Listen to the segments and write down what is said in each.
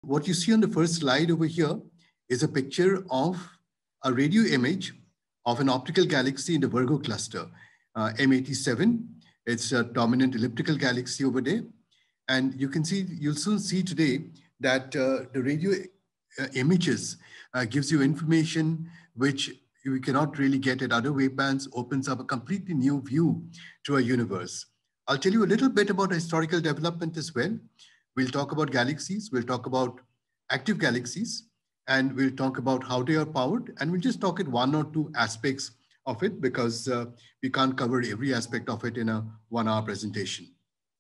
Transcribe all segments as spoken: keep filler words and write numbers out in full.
what you see on the first slide over here is a picture of a radio image of an optical galaxy in the Virgo cluster, uh, M eighty-seven. It's a dominant elliptical galaxy over there. And you can see, you'll soon see today that uh, the radio uh, images uh, gives you information which you cannot really get at other wavebands, opens up a completely new view to our universe. I'll tell you a little bit about historical development as well. We'll talk about galaxies, we'll talk about active galaxies, and we'll talk about how they are powered, and we'll just talk at one or two aspects of it because uh, we can't cover every aspect of it in a one hour presentation.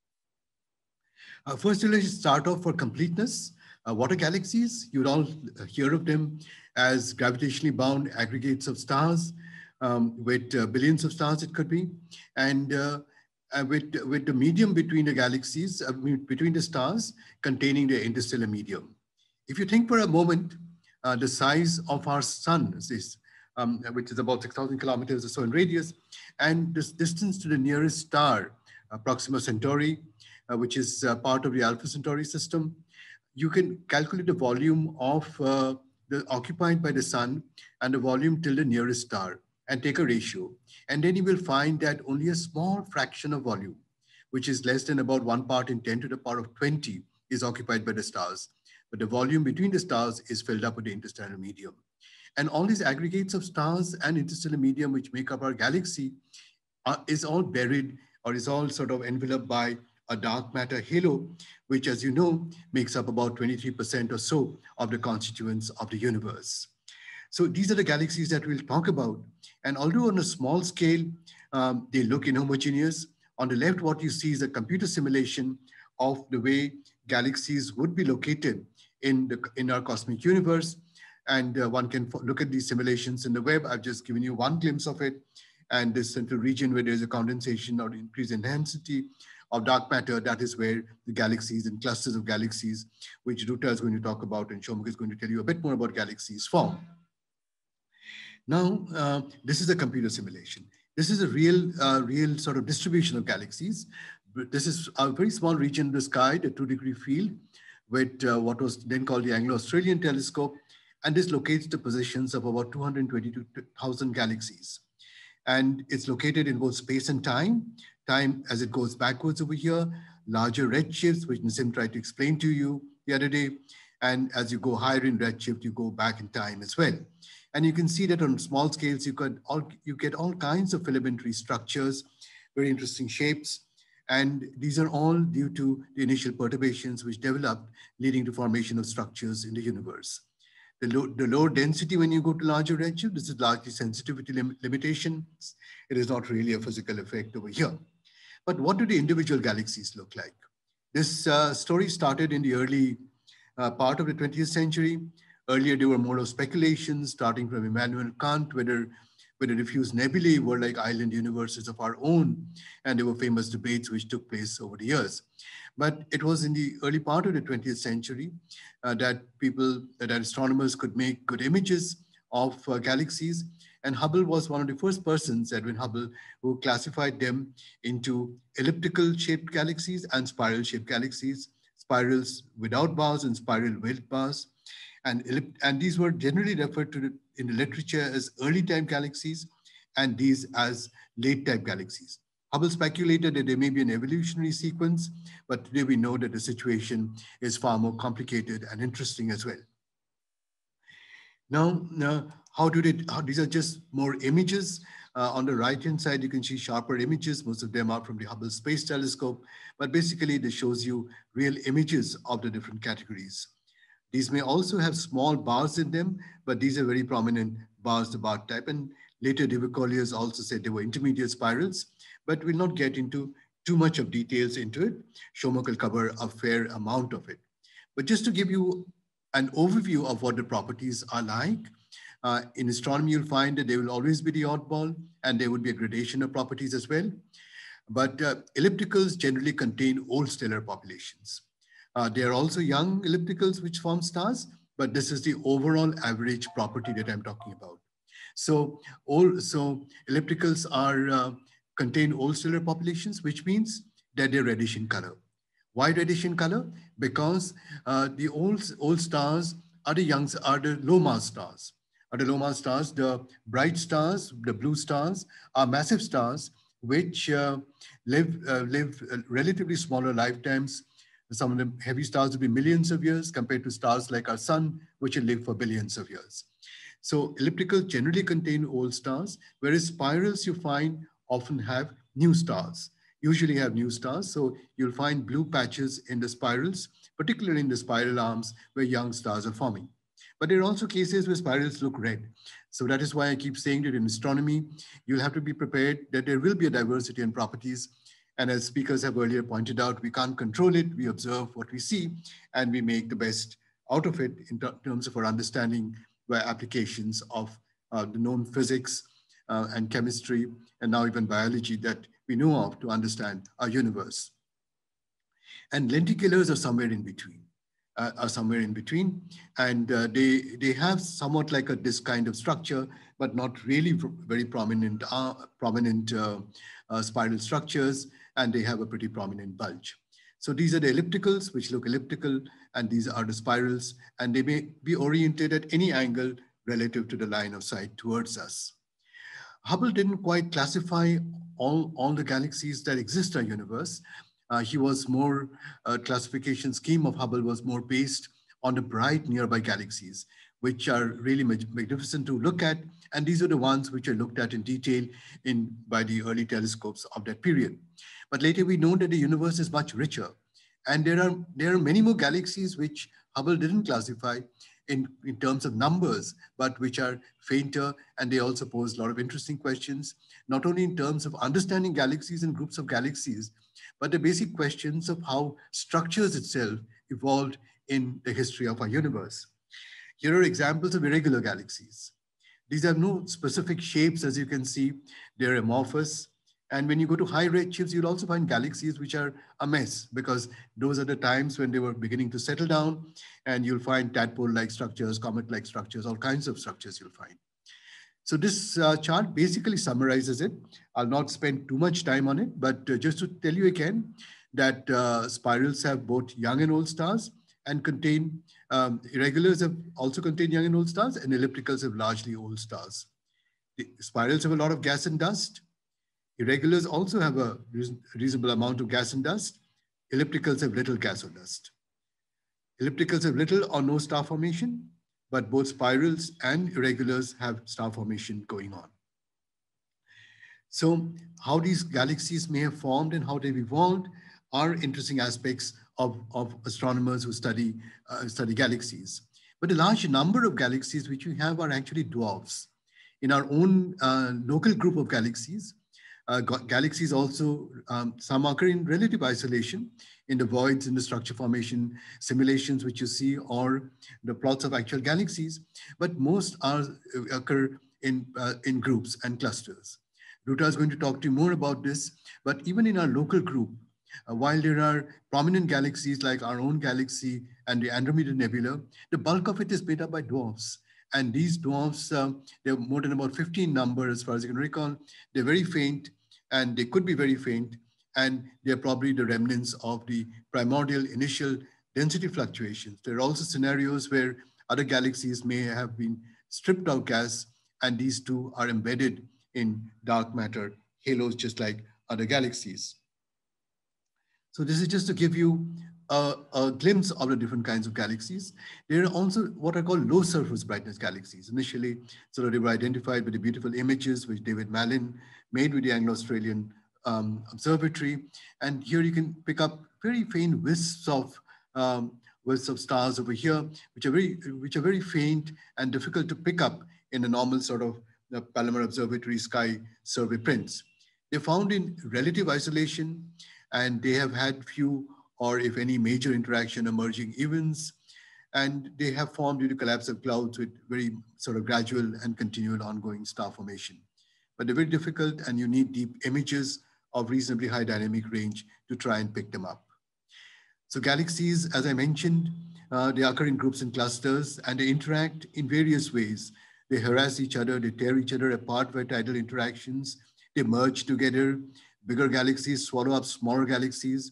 Uh, first, let's start off for completeness. Uh, what are galaxies? You'd all hear of them as gravitationally bound aggregates of stars um, with uh, billions of stars it could be. And uh, uh, with, with the medium between the galaxies, uh, between the stars containing the interstellar medium. If you think for a moment, uh, the size of our sun is, um, which is about six thousand kilometers or so in radius, and this distance to the nearest star, uh, Proxima Centauri, uh, which is uh, part of the Alpha Centauri system, you can calculate the volume of uh, the occupied by the sun and the volume till the nearest star and take a ratio. And then you will find that only a small fraction of volume, which is less than about one part in ten to the power of twenty, is occupied by the stars. But the volume between the stars is filled up with the interstellar medium. And all these aggregates of stars and interstellar medium which make up our galaxy are, is all buried or is all sort of enveloped by a dark matter halo, which, as you know, makes up about twenty-three percent or so of the constituents of the universe. So these are the galaxies that we'll talk about. And although on a small scale, um, they look inhomogeneous, on the left, what you see is a computer simulation of the way galaxies would be located in, the, in our cosmic universe. And uh, one can look at these simulations in the web. I've just given you one glimpse of it. And this central region where there's a condensation or increased intensity of dark matter, that is where the galaxies and clusters of galaxies, which Ruta is going to talk about and Shomuk is going to tell you a bit more about galaxies, form. Now, uh, this is a computer simulation. This is a real, uh, real sort of distribution of galaxies. This is a very small region of the sky, the two degree field, with uh, what was then called the Anglo-Australian telescope. And this locates the positions of about two hundred twenty-two thousand galaxies. And it's located in both space and time. Time as it goes backwards over here, larger redshifts, which Nassim tried to explain to you the other day. And as you go higher in redshift, you go back in time as well. And you can see that on small scales, you, could all, you get all kinds of filamentary structures, very interesting shapes. And these are all due to the initial perturbations which developed, leading to formation of structures in the universe. The, low, the lower density when you go to larger redshift, this is largely sensitivity lim limitations. It is not really a physical effect over here. But what do the individual galaxies look like? This uh, story started in the early uh, part of the twentieth century. Earlier, there were more of speculations, starting from Immanuel Kant, whether, whether diffuse nebulae were like island universes of our own. And there were famous debates which took place over the years. But it was in the early part of the twentieth century uh, that people, that astronomers could make good images of uh, galaxies. And Hubble was one of the first persons, Edwin Hubble, who classified them into elliptical shaped galaxies and spiral shaped galaxies, spirals without bars and spiral with bars. And, and these were generally referred to in the literature as early time galaxies and these as late time galaxies. Hubble speculated that there may be an evolutionary sequence, but today we know that the situation is far more complicated and interesting as well. Now, now how do they, how, these are just more images. Uh, on the right-hand side, you can see sharper images. Most of them are from the Hubble Space Telescope, but basically this shows you real images of the different categories. These may also have small bars in them, but these are very prominent bars, the bar type. And later, David Collier also said they were intermediate spirals, but we'll not get into too much of details into it. Shomuk will cover a fair amount of it. But just to give you an overview of what the properties are like, uh, in astronomy, you'll find that there will always be the oddball, and there would be a gradation of properties as well. But uh, ellipticals generally contain old stellar populations. Uh, there are also young ellipticals which form stars, but this is the overall average property that I'm talking about. So, all, so ellipticals are uh, contain old stellar populations, which means that they're reddish in color. Why reddish in color? Because uh, the old, old stars are the young, are the low mass stars. Are the low mass stars, the bright stars, the blue stars are massive stars which uh, live, uh, live uh, relatively smaller lifetimes. Some of the heavy stars will be millions of years compared to stars like our sun, which will live for billions of years. So ellipticals generally contain old stars, whereas spirals you find often have new stars, usually have new stars. So you'll find blue patches in the spirals, particularly in the spiral arms where young stars are forming. But there are also cases where spirals look red. So that is why I keep saying that in astronomy, you'll have to be prepared that there will be a diversity in properties. And as speakers have earlier pointed out, we can't control it. We observe what we see and we make the best out of it in ter terms of our understanding by applications of uh, the known physics uh, and chemistry and now even biology that we know of to understand our universe. And lenticulars are somewhere in between. Uh, are somewhere in between, and uh, they they have somewhat like a disc kind of structure, but not really very prominent uh, prominent uh, uh, spiral structures, and they have a pretty prominent bulge. So these are the ellipticals, which look elliptical, and these are the spirals, and they may be oriented at any angle relative to the line of sight towards us. Hubble didn't quite classify all, all the galaxies that exist in our universe. Uh, he was more, uh, classification scheme of Hubble was more based on the bright nearby galaxies, which are really magnificent to look at. And these are the ones which are looked at in detail in, by the early telescopes of that period. But later we know that the universe is much richer. And there are, there are many more galaxies which Hubble didn't classify in, in terms of numbers, but which are fainter, and they also pose a lot of interesting questions, not only in terms of understanding galaxies and groups of galaxies, but the basic questions of how structures itself evolved in the history of our universe. Here are examples of irregular galaxies. These have no specific shapes, as you can see. They're amorphous. And when you go to high redshifts, you'll also find galaxies which are a mess, because those are the times when they were beginning to settle down, and you'll find tadpole-like structures, comet-like structures, all kinds of structures you'll find. So this uh, chart basically summarizes it. I'll not spend too much time on it, but uh, just to tell you again that uh, spirals have both young and old stars, and contain, um, irregulars have also contain young and old stars, and ellipticals have largely old stars. The spirals have a lot of gas and dust. Irregulars also have a reasonable amount of gas and dust. Ellipticals have little gas or dust. Ellipticals have little or no star formation, but both spirals and irregulars have star formation going on. So how these galaxies may have formed and how they've evolved are interesting aspects of, of astronomers who study, uh, study galaxies. But a large number of galaxies which we have are actually dwarfs. In our own uh, local group of galaxies, uh, galaxies also, um, some occur in relative isolation in the voids in the structure formation simulations which you see, or the plots of actual galaxies, but most are occur in, uh, in groups and clusters. Ruta is going to talk to you more about this, but even in our local group, uh, while there are prominent galaxies like our own galaxy and the Andromeda Nebula, the bulk of it is made up by dwarfs. And these dwarfs, uh, they're more than about fifteen number as far as I can recall. They're very faint, and they could be very faint, and they're probably the remnants of the primordial initial density fluctuations. There are also scenarios where other galaxies may have been stripped of gas, and these two are embedded in dark matter halos, just like other galaxies. So this is just to give you a, a glimpse of the different kinds of galaxies. There are also what are called low surface brightness galaxies. Initially, sort of they were identified with the beautiful images which David Malin made with the Anglo-Australian um, Observatory. And here you can pick up very faint wisps of um, wisps of stars over here, which are very which are very faint and difficult to pick up in a normal sort of the Palomar Observatory sky survey prints. They're found in relative isolation, and they have had few or if any major interaction emerging events, and they have formed due to collapse of clouds with very sort of gradual and continual ongoing star formation. But they're very difficult, and you need deep images of reasonably high dynamic range to try and pick them up. So galaxies, as I mentioned, uh, they occur in groups and clusters, and they interact in various ways. They harass each other, they tear each other apart by tidal interactions, they merge together. Bigger galaxies swallow up smaller galaxies.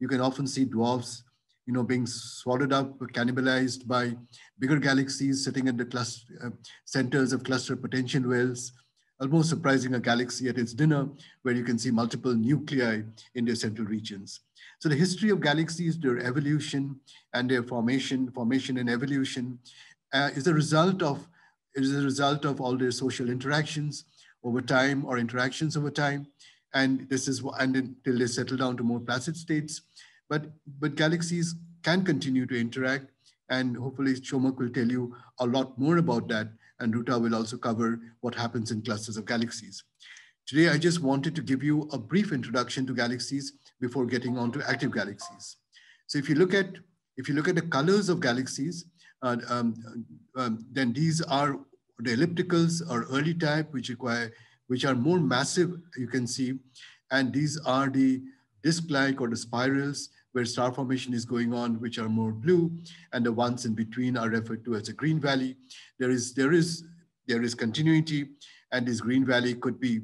You can often see dwarfs, you know, being swallowed up, cannibalized by bigger galaxies sitting at the cluster, uh, centers of cluster potential wells, almost surprising a galaxy at its dinner, where you can see multiple nuclei in their central regions. So the history of galaxies, their evolution and their formation, formation and evolution, uh, is a result of is a result of all their social interactions over time or interactions over time. And this is and until they settle down to more placid states. But but galaxies can continue to interact, and hopefully Shomak will tell you a lot more about that. And Ruta will also cover what happens in clusters of galaxies. Today, I just wanted to give you a brief introduction to galaxies before getting on to active galaxies. So if you look at if you look at the colors of galaxies, uh, um, um, then these are the ellipticals or early type, which require which are more massive, you can see, and these are the disk-like or the spirals where star formation is going on, which are more blue, and the ones in between are referred to as a green valley. There is there is there is continuity, and this green valley could be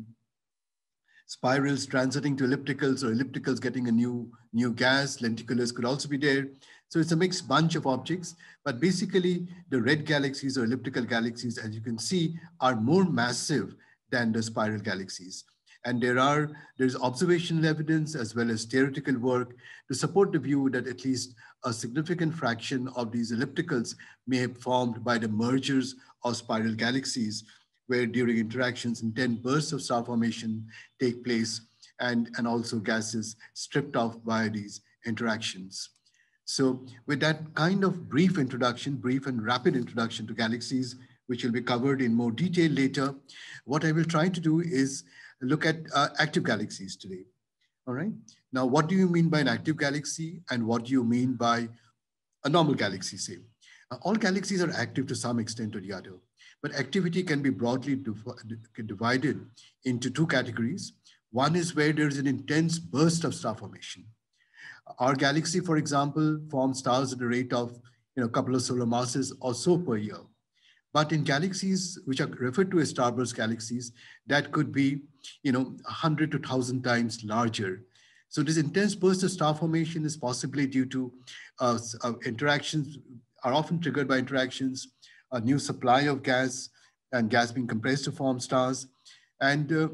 spirals transiting to ellipticals, or ellipticals getting a new, new gas. Lenticulars could also be there. So it's a mixed bunch of objects, but basically the red galaxies or elliptical galaxies, as you can see, are more massive than the spiral galaxies. And there are, there's observational evidence as well as theoretical work to support the view that at least a significant fraction of these ellipticals may have formed by the mergers of spiral galaxies, where during interactions intense bursts of star formation take place, and, and also gases stripped off by these interactions. So with that kind of brief introduction, brief and rapid introduction to galaxies, which will be covered in more detail later, what I will try to do is look at uh, active galaxies today. All right. Now, what do you mean by an active galaxy, and what do you mean by a normal galaxy, say? Uh, all galaxies are active to some extent or the other, but activity can be broadly div divided into two categories. One is where there is an intense burst of star formation. Our galaxy, for example, forms stars at the rate of you know, a couple of solar masses or so per year. But in galaxies which are referred to as starburst galaxies, that could be, you know, one hundred to one thousand times larger. So this intense burst of star formation is possibly due to uh, uh, interactions, are often triggered by interactions, a new supply of gas, and gas being compressed to form stars. And, uh,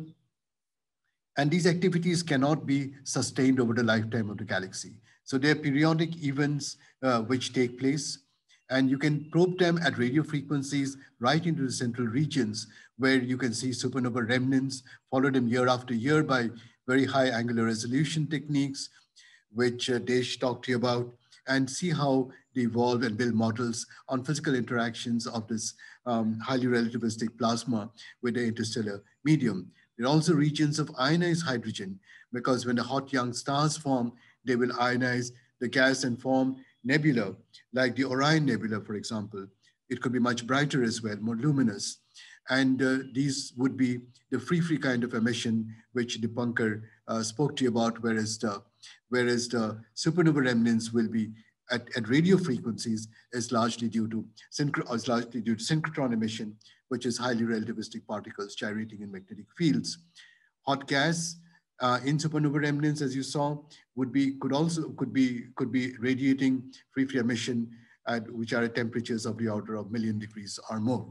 and these activities cannot be sustained over the lifetime of the galaxy. So there are periodic events uh, which take place, and you can probe them at radio frequencies right into the central regions, where you can see supernova remnants, follow them year after year by very high angular resolution techniques, which uh, Desh talked to you about, and see how they evolve and build models on physical interactions of this um, highly relativistic plasma with the interstellar medium. There are also regions of ionized hydrogen, because when the hot young stars form, they will ionize the gas and form nebula, like the Orion Nebula, for example. It could be much brighter as well, more luminous. And uh, these would be the free-free kind of emission which Dipankar uh, spoke to you about, whereas the, whereas the supernova remnants will be at, at radio frequencies is largely due to is largely due to synchrotron emission, which is highly relativistic particles gyrating in magnetic fields. Hot gas uh, in supernova remnants, as you saw, would be could also could be could be radiating free-free emission at which are at temperatures of the order of a million degrees or more.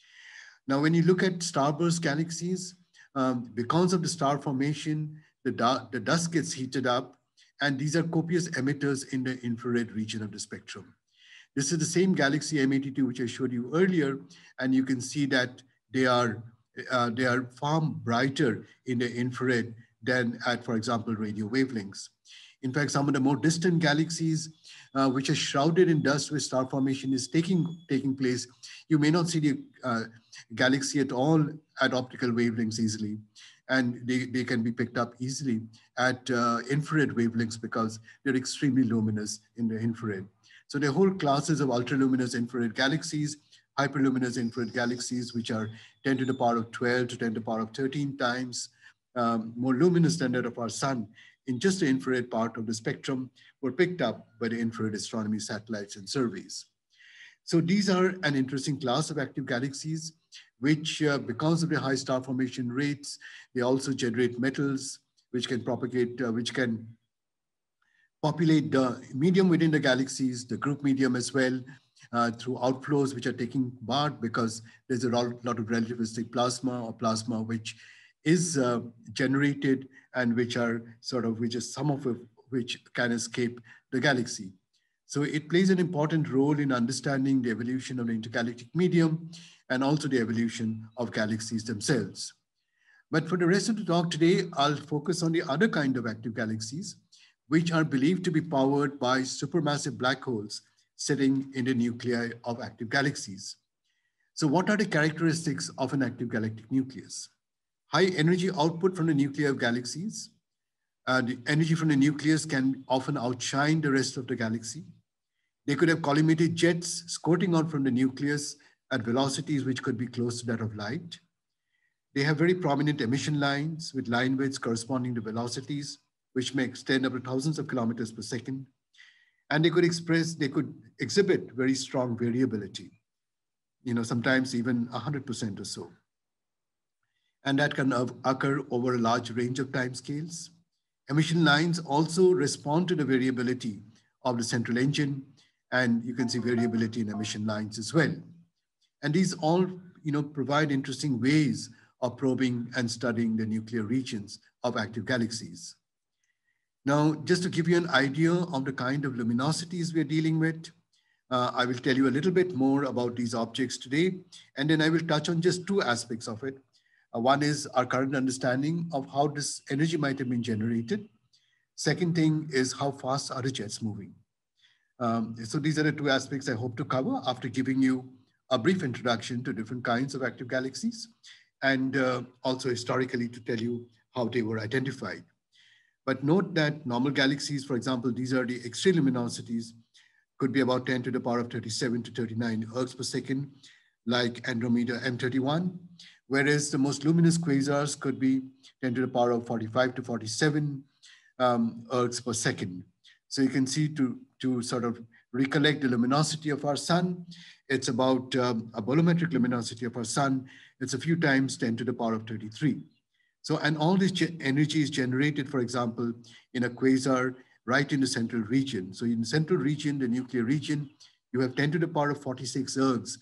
Now, when you look at starburst galaxies, um, because of the star formation, the, the dust gets heated up, and these are copious emitters in the infrared region of the spectrum. This is the same galaxy M eighty-two, which I showed you earlier, and you can see that they are, uh, they are far brighter in the infrared than at, for example, radio wavelengths. In fact, some of the more distant galaxies, uh, which are shrouded in dust where star formation is taking, taking place, you may not see the uh, galaxy at all at optical wavelengths easily. And they, they can be picked up easily at uh, infrared wavelengths because they're extremely luminous in the infrared. So there are whole classes of ultraluminous infrared galaxies, hyperluminous infrared galaxies, which are ten to the power of twelve to ten to the power of thirteen times um, more luminous than that of our sun in just the infrared part of the spectrum, were picked up by the infrared astronomy satellites and surveys. So these are an interesting class of active galaxies, which uh, because of the high star formation rates, they also generate metals, which can propagate, uh, which can populate the medium within the galaxies, the group medium as well, uh, through outflows which are taking part because there's a lot, lot of relativistic plasma or plasma which is uh, generated and which are sort of, which is some of which can escape the galaxy. So it plays an important role in understanding the evolution of the intergalactic medium and also the evolution of galaxies themselves. But for the rest of the talk today, I'll focus on the other kind of active galaxies, which are believed to be powered by supermassive black holes sitting in the nuclei of active galaxies. So what are the characteristics of an active galactic nucleus? High energy output from the nuclei of galaxies. Uh, the energy from the nucleus can often outshine the rest of the galaxy. They could have collimated jets squirting out from the nucleus at velocities which could be close to that of light. They have very prominent emission lines with line widths corresponding to velocities, which may extend up to thousands of kilometers per second. And they could express, they could exhibit very strong variability, you know, sometimes even one hundred percent or so. And that can occur over a large range of timescales. Emission lines also respond to the variability of the central engine, and you can see variability in emission lines as well. And these all, you know, provide interesting ways of probing and studying the nuclear regions of active galaxies. Now, just to give you an idea of the kind of luminosities we're dealing with, uh, I will tell you a little bit more about these objects today, and then I will touch on just two aspects of it. Uh, one is our current understanding of how this energy might have been generated. Second thing is how fast are the jets moving. Um, so these are the two aspects I hope to cover after giving you a brief introduction to different kinds of active galaxies, and uh, also historically to tell you how they were identified. But note that normal galaxies, for example, these are the extreme luminosities, could be about ten to the power of thirty-seven to thirty-nine ergs per second, like Andromeda M thirty-one, whereas the most luminous quasars could be ten to the power of forty-five to forty-seven um, ergs per second. So you can see, to, to sort of recollect the luminosity of our sun, it's about um, a bolometric luminosity of our sun. It's a few times ten to the power of thirty-three. So, and all this energy is generated, for example, in a quasar right in the central region. So in the central region, the nuclear region, you have ten to the power of forty-six ergs,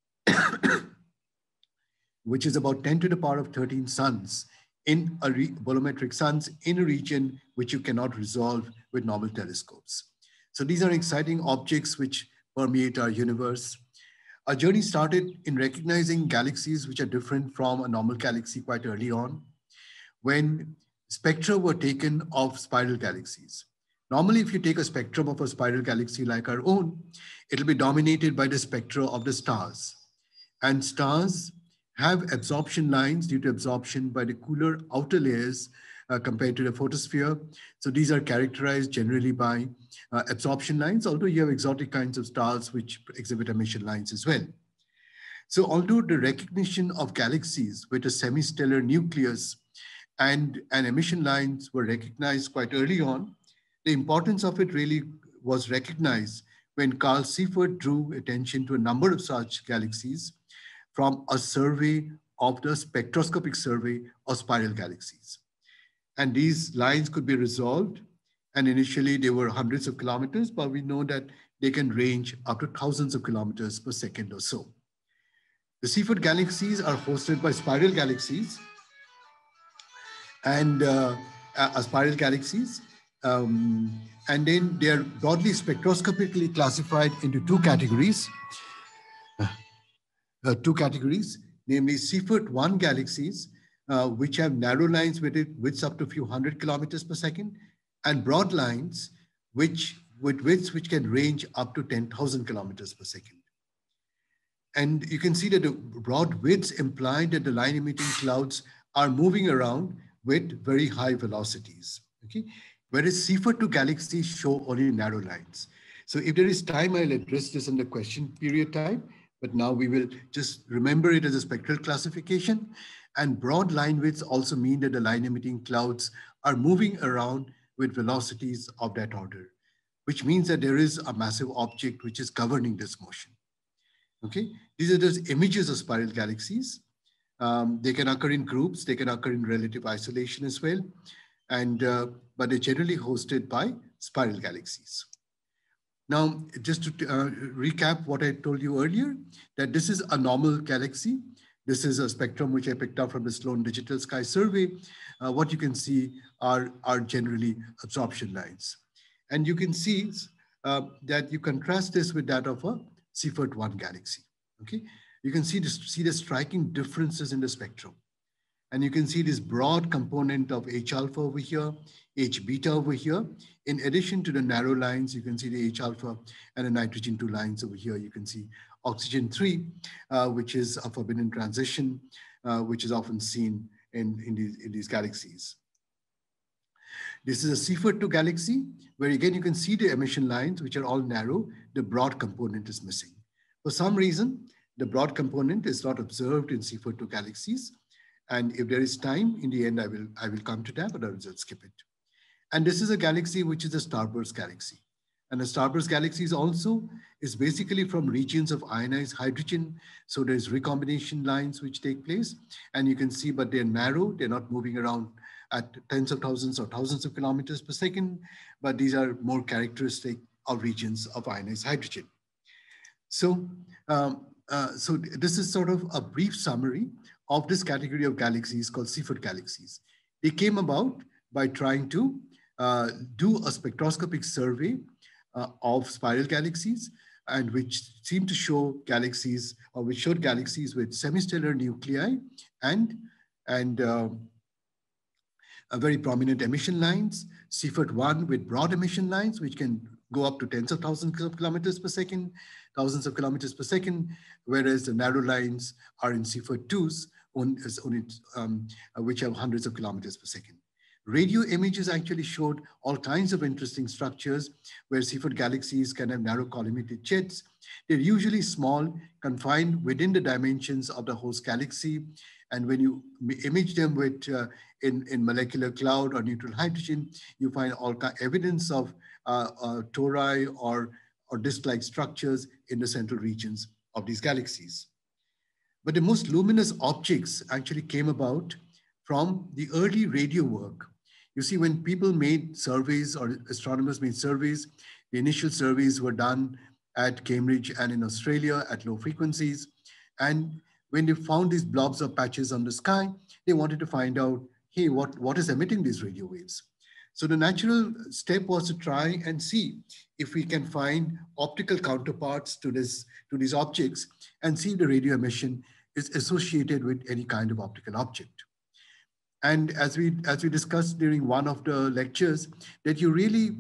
which is about ten to the power of thirteen suns in a bolometric suns in a region which you cannot resolve with normal telescopes. So these are exciting objects which permeate our universe. Our journey started in recognizing galaxies which are different from a normal galaxy quite early on, when spectra were taken of spiral galaxies. Normally, if you take a spectrum of a spiral galaxy like our own, it'll be dominated by the spectra of the stars. And stars have absorption lines due to absorption by the cooler outer layers uh, compared to the photosphere. So these are characterized generally by uh, absorption lines, although you have exotic kinds of stars which exhibit emission lines as well. So although the recognition of galaxies with a semi-stellar nucleus and, and emission lines were recognized quite early on, the importance of it really was recognized when Carl Seyfert drew attention to a number of such galaxies from a survey of the spectroscopic survey of spiral galaxies. And these lines could be resolved, and initially they were hundreds of kilometers, but we know that they can range up to thousands of kilometers per second or so. The Seyfert galaxies are hosted by spiral galaxies, and uh, uh, spiral galaxies, um, and then they are broadly spectroscopically classified into two categories. Uh, two categories, namely Seyfert one galaxies, uh, which have narrow lines with it, widths up to a few hundred kilometers per second, and broad lines, which with widths which can range up to ten thousand kilometers per second. And you can see that the broad widths imply that the line emitting clouds are moving around with very high velocities, okay? Whereas Seyfert two galaxies show only narrow lines. So if there is time, I'll address this in the question period time, but now we will just remember it as a spectral classification. And broad line widths also mean that the line emitting clouds are moving around with velocities of that order, which means that there is a massive object which is governing this motion. Okay, these are just images of spiral galaxies. Um, they can occur in groups, they can occur in relative isolation as well. And, uh, but they're generally hosted by spiral galaxies. Now, just to uh, recap what I told you earlier, that this is a normal galaxy. This is a spectrum which I picked up from the Sloan Digital Sky Survey. Uh, what you can see are, are generally absorption lines. And you can see uh, that you contrast this with that of a Seyfert one galaxy, okay? You can see, this, see the striking differences in the spectrum. And you can see this broad component of H alpha over here, H beta over here. In addition to the narrow lines, you can see the H alpha and the nitrogen two lines over here. You can see oxygen three, uh, which is a forbidden transition, uh, which is often seen in, in, these, in these galaxies. This is a Seyfert two galaxy, where again, you can see the emission lines, which are all narrow. The broad component is missing. For some reason, the broad component is not observed in Seyfert two galaxies. And if there is time, in the end, I will, I will come to that, but I will just skip it. And this is a galaxy which is a starburst galaxy. And a starburst galaxy is also is basically from regions of ionized hydrogen. So there's recombination lines which take place. And you can see, but they're narrow. They're not moving around at tens of thousands or thousands of kilometers per second. But these are more characteristic of regions of ionized hydrogen. So, um, uh, so this is sort of a brief summary of this category of galaxies called Seyfert galaxies. They came about by trying to uh, do a spectroscopic survey uh, of spiral galaxies, and which seemed to show galaxies, or which showed galaxies with semistellar nuclei and, and uh, a very prominent emission lines, Seyfert one with broad emission lines, which can go up to tens of thousands of kilometers per second, thousands of kilometers per second, whereas the narrow lines are in Seyfert twos, on, on it, um, which have hundreds of kilometers per second. Radio images actually showed all kinds of interesting structures where Seyfert galaxies can have narrow collimated jets. They're usually small, confined within the dimensions of the host galaxy. And when you image them with uh, in, in molecular cloud or neutral hydrogen, you find all kind of evidence of uh, uh, tori or, or disk-like structures in the central regions of these galaxies. But the most luminous objects actually came about from the early radio work. You see, when people made surveys, or astronomers made surveys, the initial surveys were done at Cambridge and in Australia at low frequencies. And when they found these blobs or patches on the sky, they wanted to find out, hey, what, what is emitting these radio waves? So the natural step was to try and see if we can find optical counterparts to, this, to these objects and see if the radio emission is associated with any kind of optical object. And as we, as we discussed during one of the lectures, that you really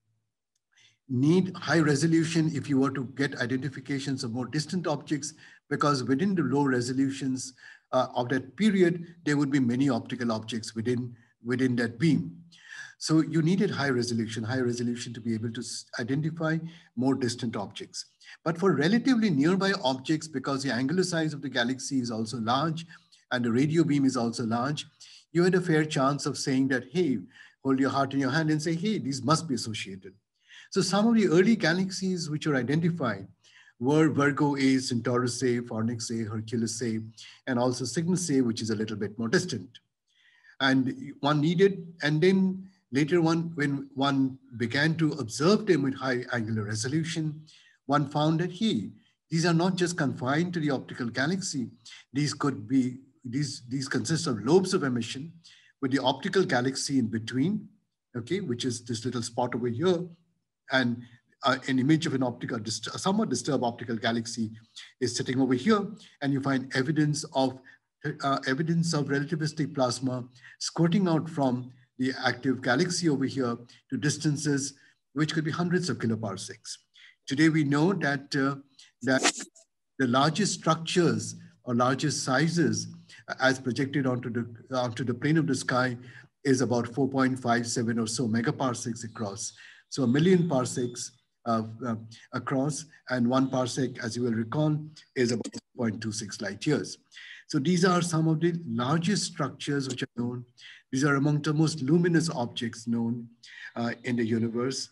need high resolution if you were to get identifications of more distant objects, because within the low resolutions uh, of that period, there would be many optical objects within, within that beam. So you needed high resolution, high resolution to be able to identify more distant objects. But for relatively nearby objects, because the angular size of the galaxy is also large and the radio beam is also large, you had a fair chance of saying that, hey, hold your heart in your hand and say, hey, these must be associated. So some of the early galaxies which were identified were Virgo A, Centaurus A, Fornix A, Hercules A, and also Cygnus A, which is a little bit more distant. And one needed, and then later on, when one began to observe them with high angular resolution, one found that, hey, these are not just confined to the optical galaxy. These could be, these, these consist of lobes of emission with the optical galaxy in between, okay, which is this little spot over here, and uh, an image of an optical, a somewhat disturbed optical galaxy is sitting over here, and you find evidence of uh, evidence of relativistic plasma squirting out from the active galaxy over here to distances which could be hundreds of kiloparsecs. Today we know that uh, that the largest structures or largest sizes uh, as projected onto the onto the plane of the sky is about four point five seven or so megaparsecs across. So a million parsecs uh, uh, across, and one parsec, as you will recall, is about zero point two six light years. So these are some of the largest structures which are known. These are among the most luminous objects known uh, in the universe.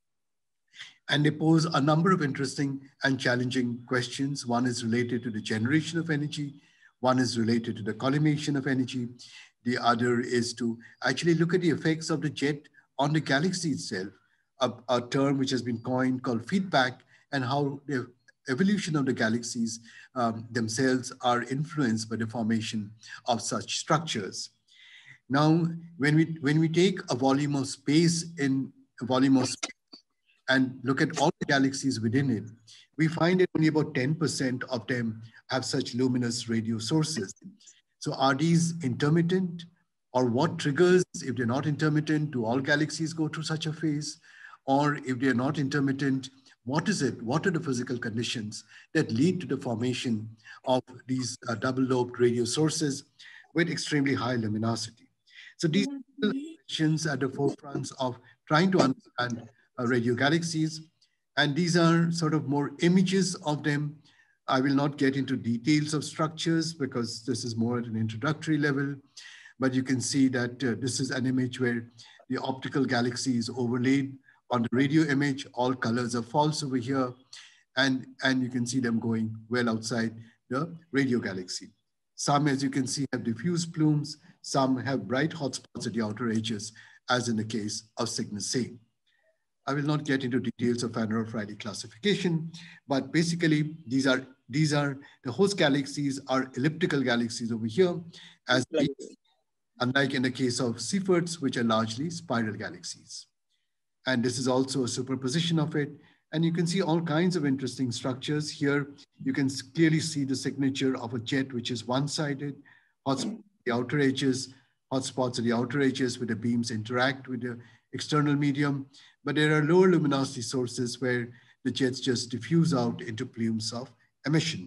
And they pose a number of interesting and challenging questions. One is related to the generation of energy. One is related to the collimation of energy. The other is to actually look at the effects of the jet on the galaxy itself. a, a term which has been coined called feedback, and how the evolution of the galaxies um, themselves are influenced by the formation of such structures. Now, when we, when we take a volume of space in a volume of space and look at all the galaxies within it, we find that only about ten percent of them have such luminous radio sources. So are these intermittent? Or what triggers, if they're not intermittent, do all galaxies go through such a phase? Or if they're not intermittent, what is it? What are the physical conditions that lead to the formation of these uh, double-lobed radio sources with extremely high luminosity? So these are questions at the forefronts of trying to understand uh, radio galaxies. And these are sort of more images of them. I will not get into details of structures because this is more at an introductory level, but you can see that uh, this is an image where the optical galaxy is overlaid on the radio image. All colors are false over here, and, and you can see them going well outside the radio galaxy. Some, as you can see, have diffuse plumes. Some have bright hotspots at the outer edges, as in the case of Cygnus A. I will not get into details of Van Allen classification, but basically these are these are the host galaxies are elliptical galaxies over here, as these, unlike in the case of Seyfert's, which are largely spiral galaxies. And this is also a superposition of it. And you can see all kinds of interesting structures here. You can clearly see the signature of a jet, which is one-sided, hotspots at the outer edges, hotspots at the outer edges where the beams interact with the external medium. But there are lower luminosity sources where the jets just diffuse out into plumes of emission.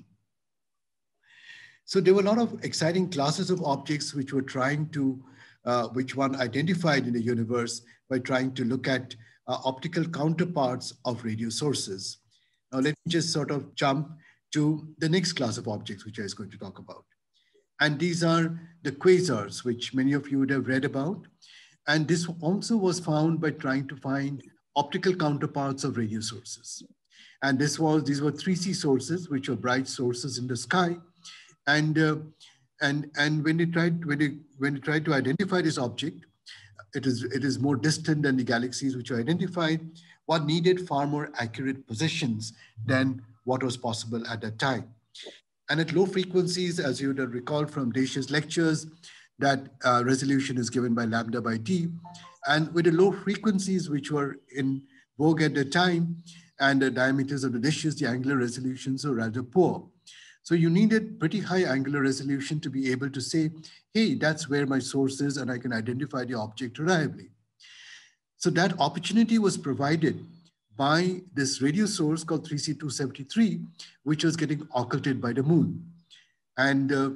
So there were a lot of exciting classes of objects which were trying to, uh, which one identified in the universe by trying to look at uh, optical counterparts of radio sources. Now let me just sort of jump to the next class of objects which I was going to talk about. And these are the quasars, which many of you would have read about. And this also was found by trying to find optical counterparts of radio sources. And this was, these were three C sources, which were bright sources in the sky. And, uh, and, and when they tried, when they, when they tried to identify this object, it is, it is more distant than the galaxies which were identified. One needed far more accurate positions than what was possible at that time. And at low frequencies, as you would have recalled from Deish's lectures, that uh, resolution is given by lambda by d. And with the low frequencies which were in vogue at the time, and the diameters of the dishes, the angular resolutions are rather poor. So you needed pretty high angular resolution to be able to say, hey, that's where my source is, and I can identify the object reliably. So that opportunity was provided by this radio source called three C two seventy-three, which was getting occulted by the moon. And, uh,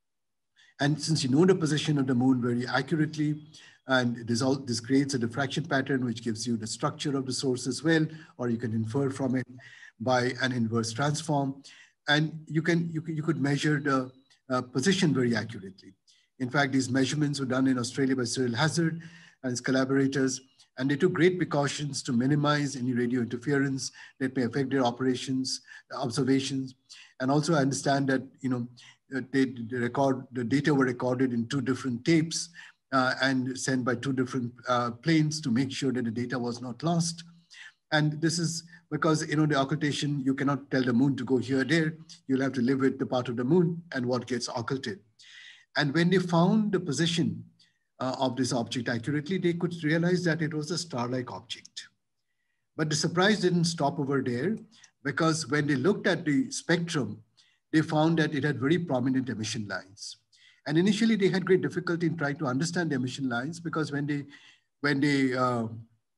and since you know the position of the moon very accurately, and this, all, this creates a diffraction pattern, which gives you the structure of the source as well, or you can infer from it by an inverse transform. And you, can, you, you could measure the uh, position very accurately. In fact, these measurements were done in Australia by Cyril Hazard and his collaborators, and they took great precautions to minimize any radio interference that may affect their operations, observations. And also I understand that, you know, they, they record, the data were recorded in two different tapes uh, and sent by two different uh, planes to make sure that the data was not lost. And this is because, you know, the occultation, you cannot tell the moon to go here or there. You'll have to live with the part of the moon and what gets occulted. And when they found the position uh, of this object accurately, they could realize that it was a star-like object. But the surprise didn't stop over there, because when they looked at the spectrum, they found that it had very prominent emission lines. And initially they had great difficulty in trying to understand the emission lines, because when they, when they, uh,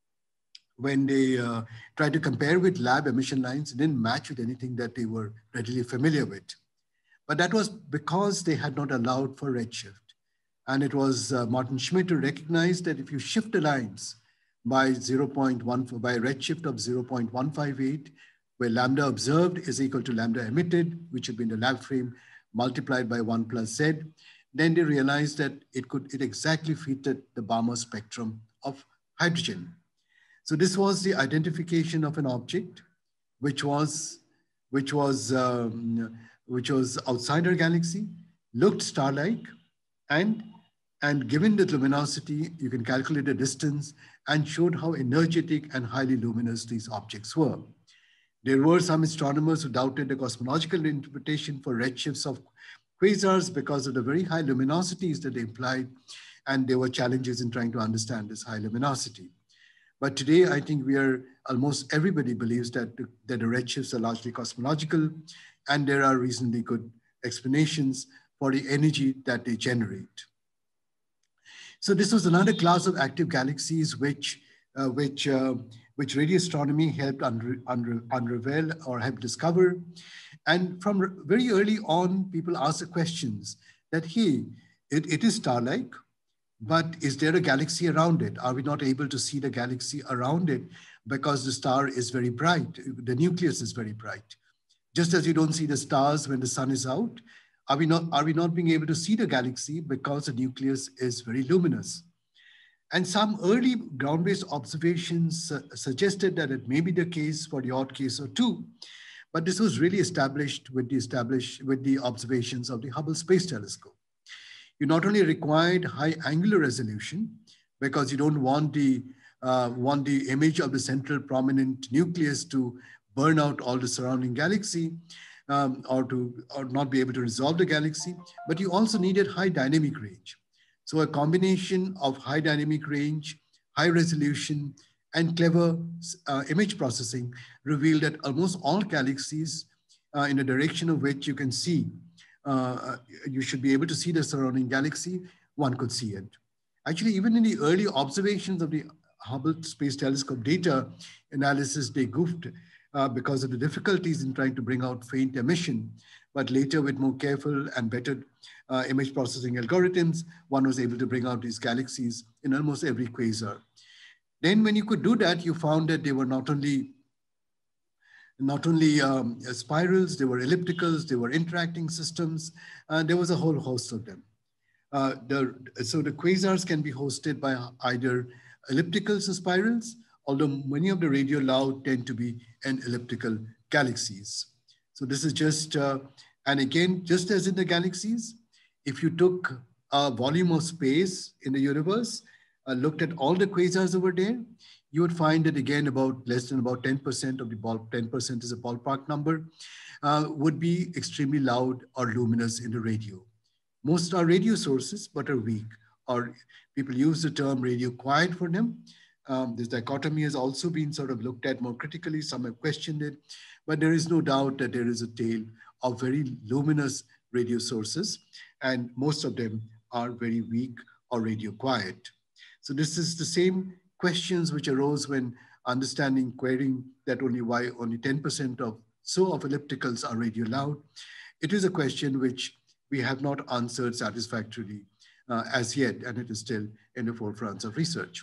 when they uh, tried to compare with lab emission lines, it didn't match with anything that they were readily familiar with. But that was because they had not allowed for redshift. And it was uh, Martin Schmidt who recognized that if you shift the lines by zero point one, by a redshift of zero point one five eight, where lambda observed is equal to lambda emitted, which had been the lab frame multiplied by one plus Z, then they realized that it could, it exactly fitted the Balmer spectrum of hydrogen. So this was the identification of an object, which was, which was, um, which was outside our galaxy, looked star-like, and, and given the luminosity, you can calculate the distance, and showed how energetic and highly luminous these objects were. There were some astronomers who doubted the cosmological interpretation for redshifts of quasars because of the very high luminosities that they implied, and there were challenges in trying to understand this high luminosity. But today, I think we are, almost everybody believes that the, that the redshifts are largely cosmological, and there are reasonably good explanations for the energy that they generate. So this was another class of active galaxies which, uh, which, uh, which radio astronomy helped unre unre unravel or helped discover. And from very early on, people asked the questions that, hey, it, it is star-like, but is there a galaxy around it? Are we not able to see the galaxy around it because the star is very bright? The nucleus is very bright. Just as you don't see the stars when the sun is out, are we not, are we not being able to see the galaxy because the nucleus is very luminous? And some early ground-based observations uh, suggested that it may be the case for the odd case or two, but this was really established with the, established, with the observations of the Hubble Space Telescope. You not only required high angular resolution because you don't want the, uh, want the image of the central prominent nucleus to burn out all the surrounding galaxy um, or, to, or not be able to resolve the galaxy, but you also needed high dynamic range. So a combination of high dynamic range, high resolution, and clever uh, image processing revealed that almost all galaxies uh, in the direction of which you can see Uh, you should be able to see the surrounding galaxy, one could see it. Actually, even in the early observations of the Hubble Space Telescope data analysis, they goofed uh, because of the difficulties in trying to bring out faint emission. But later, with more careful and better uh, image processing algorithms, one was able to bring out these galaxies in almost every quasar. Then when you could do that, you found that they were not only Not only um, spirals, there were ellipticals, there were interacting systems, and there was a whole host of them. Uh, the, so the quasars can be hosted by either ellipticals or spirals, although many of the radio loud tend to be an elliptical galaxies. So this is just, uh, and again, just as in the galaxies, if you took a volume of space in the universe, uh, looked at all the quasars over there, you would find that again about less than about ten percent of the ball, ten percent is a ballpark number, uh, would be extremely loud or luminous in the radio. Most are radio sources, but are weak, or people use the term radio quiet for them. Um, this dichotomy has also been sort of looked at more critically. Some have questioned it, but there is no doubt that there is a tail of very luminous radio sources, and most of them are very weak or radio quiet. So this is the same questions which arose when understanding querying that only why only ten percent of so of ellipticals are radio loud. It is a question which we have not answered satisfactorily uh, as yet, and it is still in the forefront of research.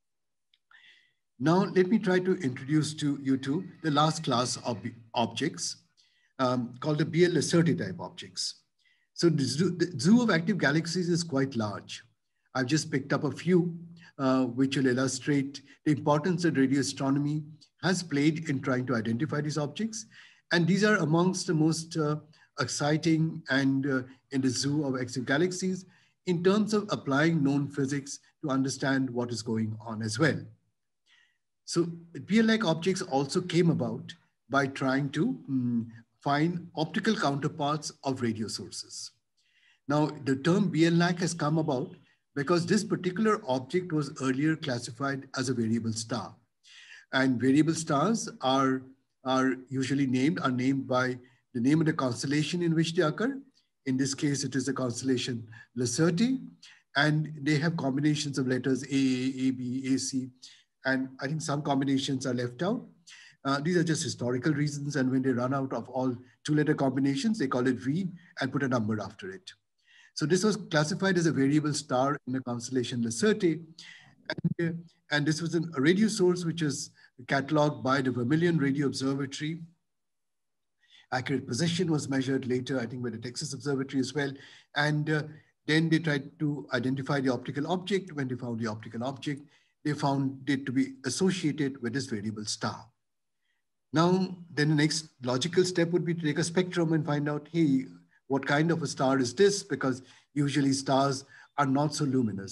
Now, let me try to introduce to you to the last class of objects um, called the B L Lacerti type objects. So the zoo, the zoo of active galaxies is quite large. I've just picked up a few Uh, which will illustrate the importance that radio astronomy has played in trying to identify these objects. And these are amongst the most uh, exciting and uh, in the zoo of active galaxies in terms of applying known physics to understand what is going on as well. So B L-like objects also came about by trying to um, find optical counterparts of radio sources. Now, the term B L-like has come about because this particular object was earlier classified as a variable star. And variable stars are, are usually named, are named by the name of the constellation in which they occur. In this case, it is the constellation Lacerti, and they have combinations of letters A A, A B, A C, and I think some combinations are left out. Uh, these are just historical reasons, and when they run out of all two-letter combinations, they call it V and put a number after it. So this was classified as a variable star in the constellation Lacerti. And, and this was an, a radio source which is cataloged by the Vermilion Radio Observatory. Accurate position was measured later, I think, by the Texas Observatory as well. And uh, then they tried to identify the optical object. When they found the optical object, they found it to be associated with this variable star. Now, then the next logical step would be to take a spectrum and find out, hey, what kind of a star is this? Because usually stars are not so luminous.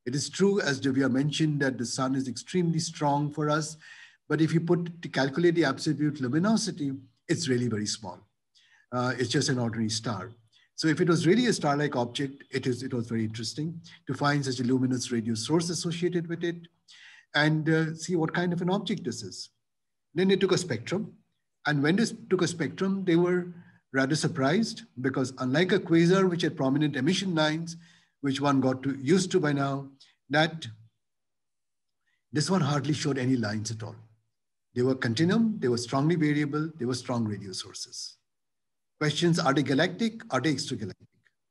It is true, as Divya mentioned, that the sun is extremely strong for us, but if you put to calculate the absolute luminosity, it's really very small. Uh, it's just an ordinary star. So if it was really a star-like object, it is it was very interesting to find such a luminous radio source associated with it and uh, see what kind of an object this is. Then they took a spectrum, and when they took a spectrum, they were rather surprised because unlike a quasar, which had prominent emission lines, which one got to, used to by now, that this one hardly showed any lines at all. They were continuum, they were strongly variable, they were strong radio sources. Questions, are they galactic? Are they extragalactic?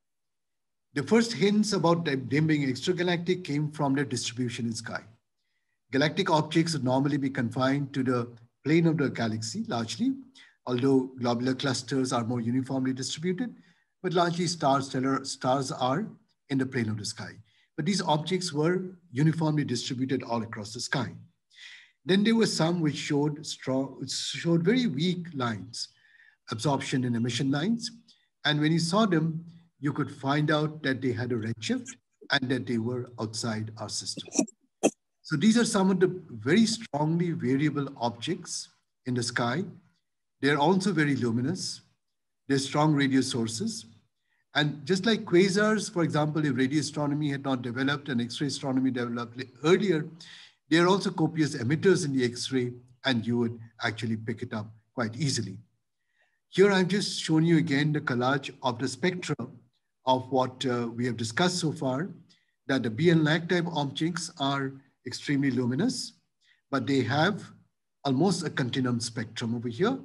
The first hints about them being extragalactic came from their distribution in sky. Galactic objects would normally be confined to the plane of the galaxy, largely, although globular clusters are more uniformly distributed, but largely stars, stellar stars are in the plane of the sky. But these objects were uniformly distributed all across the sky. Then there were some which showed strong, showed very weak lines, absorption and emission lines. And when you saw them, you could find out that they had a redshift and that they were outside our system. So these are some of the very strongly variable objects in the sky. They're also very luminous. They're strong radio sources. And just like quasars, for example, if radio astronomy had not developed and X-ray astronomy developed earlier, they are also copious emitters in the X-ray, and you would actually pick it up quite easily. Here I've just shown you again the collage of the spectra of what uh, we have discussed so far, that the B N Lac type objects are extremely luminous, but they have almost a continuum spectrum over here.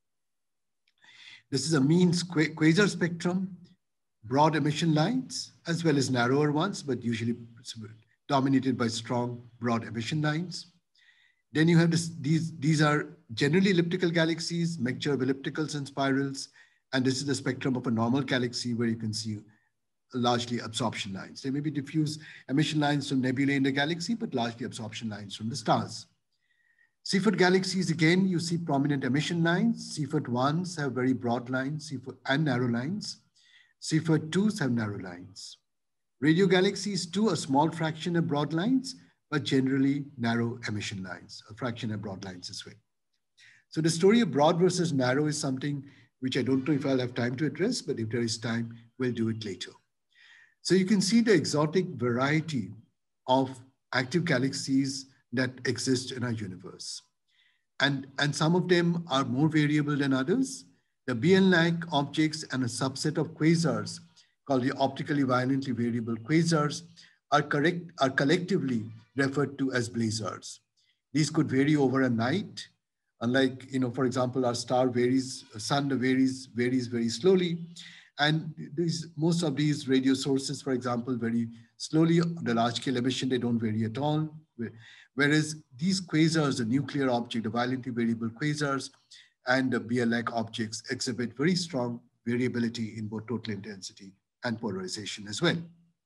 This is a mean quasar spectrum, broad emission lines, as well as narrower ones, but usually dominated by strong, broad emission lines. Then you have this, these, these are generally elliptical galaxies, mixture of ellipticals and spirals. And this is the spectrum of a normal galaxy where you can see largely absorption lines. There may be diffuse emission lines from nebulae in the galaxy, but largely absorption lines from the stars. Seyfert galaxies, again, you see prominent emission lines. Seyfert ones have very broad lines Seyfert and narrow lines. Seyfert twos have narrow lines. Radio galaxies, too, a small fraction of broad lines, but generally narrow emission lines, a fraction of broad lines as well. So the story of broad versus narrow is something which I don't know if I'll have time to address, but if there is time, we'll do it later. So you can see the exotic variety of active galaxies that exist in our universe. And, and some of them are more variable than others. The B N Lac objects and a subset of quasars called the optically violently variable quasars are, correct, are collectively referred to as blazars. These could vary over a night. Unlike, you know, for example, our star varies, sun varies, varies very slowly. And these, most of these radio sources, for example, very slowly. The large scale emission, they don't vary at all. Whereas these quasars, the nuclear object, the violently variable quasars, and the B N Lac objects exhibit very strong variability in both total intensity and polarization as well.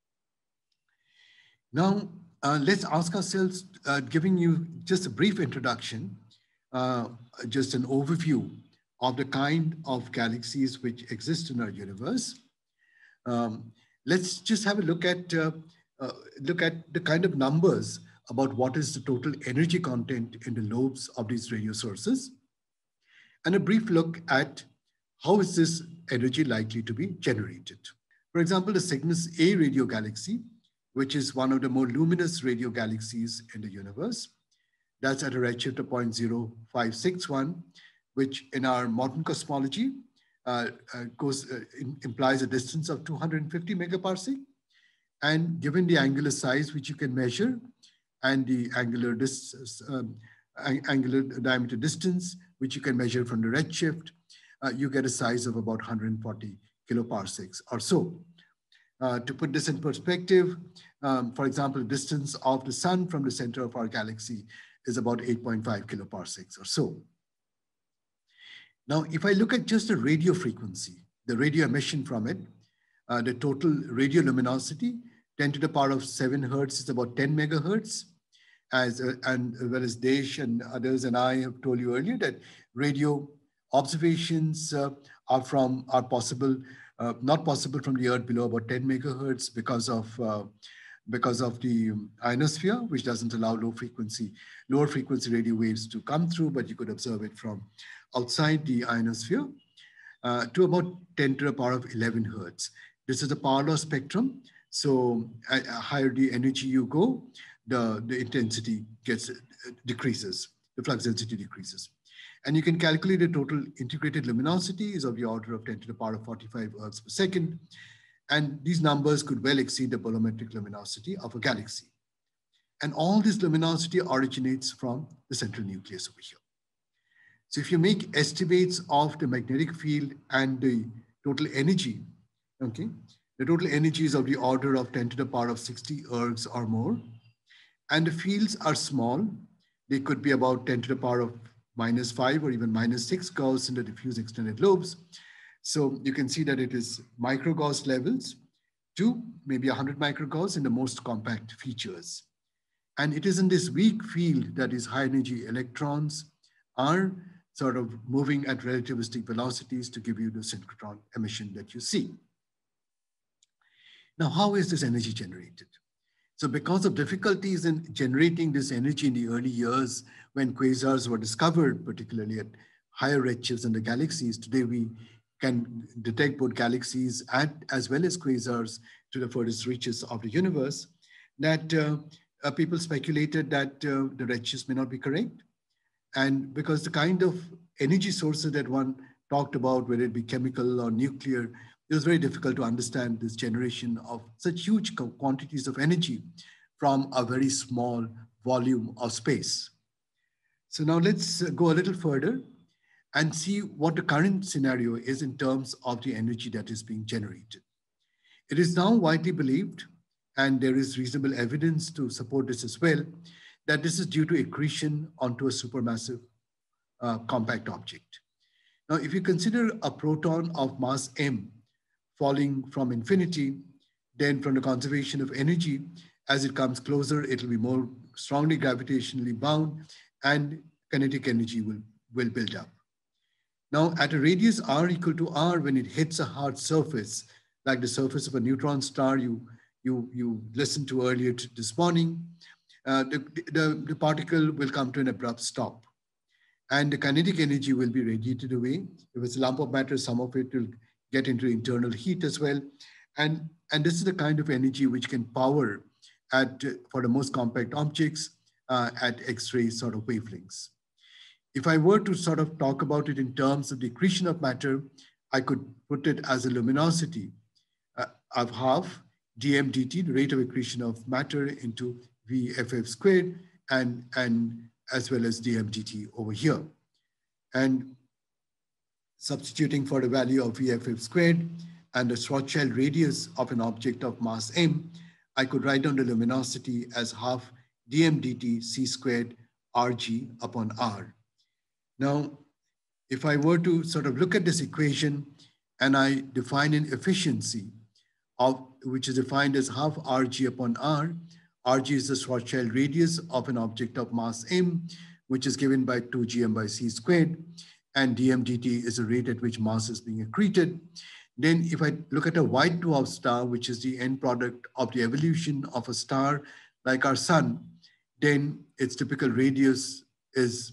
Now, uh, let's ask ourselves, uh, giving you just a brief introduction, uh, just an overview of the kind of galaxies which exist in our universe. Um, let's just have a look at, uh, uh, look at the kind of numbers about what is the total energy content in the lobes of these radio sources, and a brief look at how is this energy likely to be generated. For example, the Cygnus A radio galaxy, which is one of the more luminous radio galaxies in the universe, that's at a redshift of zero point zero five six one, which in our modern cosmology uh, uh, goes, uh, in, implies a distance of two hundred fifty megaparsec. And given the angular size which you can measure and the angular, dis, um, angular diameter distance, which you can measure from the redshift, uh, you get a size of about one hundred forty kiloparsecs or so. Uh, to put this in perspective, um, for example, the distance of the sun from the center of our galaxy is about eight point five kiloparsecs or so. Now, if I look at just the radio frequency, the radio emission from it, uh, the total radio luminosity, ten to the power of seven hertz is about ten megahertz. As, uh, and as well as Desh and others and I have told you earlier that radio observations uh, are from, are possible, uh, not possible from the Earth below about ten megahertz because of uh, because of the ionosphere, which doesn't allow low frequency, lower frequency radio waves to come through, but you could observe it from outside the ionosphere, uh, to about ten to the power of eleven hertz. This is the power law spectrum. So uh, higher the energy you go, the, the intensity gets uh, decreases, the flux density decreases. And you can calculate the total integrated luminosity is of the order of ten to the power of forty-five ergs per second. And these numbers could well exceed the bolometric luminosity of a galaxy. And all this luminosity originates from the central nucleus over here. So if you make estimates of the magnetic field and the total energy, okay, the total energy is of the order of ten to the power of sixty ergs or more. And the fields are small. They could be about ten to the power of minus five or even minus six Gauss in the diffuse extended lobes. So you can see that it is micro Gauss levels to maybe one hundred micro Gauss in the most compact features. And it is in this weak field that is high energy electrons are sort of moving at relativistic velocities to give you the synchrotron emission that you see. Now, how is this energy generated? So because of difficulties in generating this energy in the early years when quasars were discovered, particularly at higher redshifts in the galaxies, today we can detect both galaxies at, as well as quasars to the furthest reaches of the universe, that uh, uh, people speculated that uh, the redshifts may not be correct. And because the kind of energy sources that one talked about, whether it be chemical or nuclear, it was very difficult to understand this generation of such huge quantities of energy from a very small volume of space. So now let's go a little further and see what the current scenario is in terms of the energy that is being generated. It is now widely believed, and there is reasonable evidence to support this as well, that this is due to accretion onto a supermassive uh, compact object. Now, if you consider a proton of mass m falling from infinity, then from the conservation of energy, as it comes closer, it will be more strongly gravitationally bound and kinetic energy will, will build up. Now, at a radius r equal to r, when it hits a hard surface, like the surface of a neutron star you, you, you listened to earlier this morning, uh, the, the, the particle will come to an abrupt stop. And the kinetic energy will be radiated away. If it's a lump of matter, some of it will get into internal heat as well. And, and this is the kind of energy which can power at, for the most compact objects uh, at X-ray sort of wavelengths. If I were to sort of talk about it in terms of the accretion of matter, I could put it as a luminosity uh, of half dm dt, the rate of accretion of matter, into V F F squared, and, and as well as dm dt over here. And substituting for the value of V F F squared and the Schwarzschild radius of an object of mass m, I could write down the luminosity as half dm dt c squared rg upon r. Now, if I were to sort of look at this equation and I define an efficiency of, which is defined as half rg upon r, rg is the Schwarzschild radius of an object of mass m, which is given by two g m by c squared, and dm dt is the rate at which mass is being accreted. Then if I look at a white dwarf star, which is the end product of the evolution of a star like our sun, then its typical radius is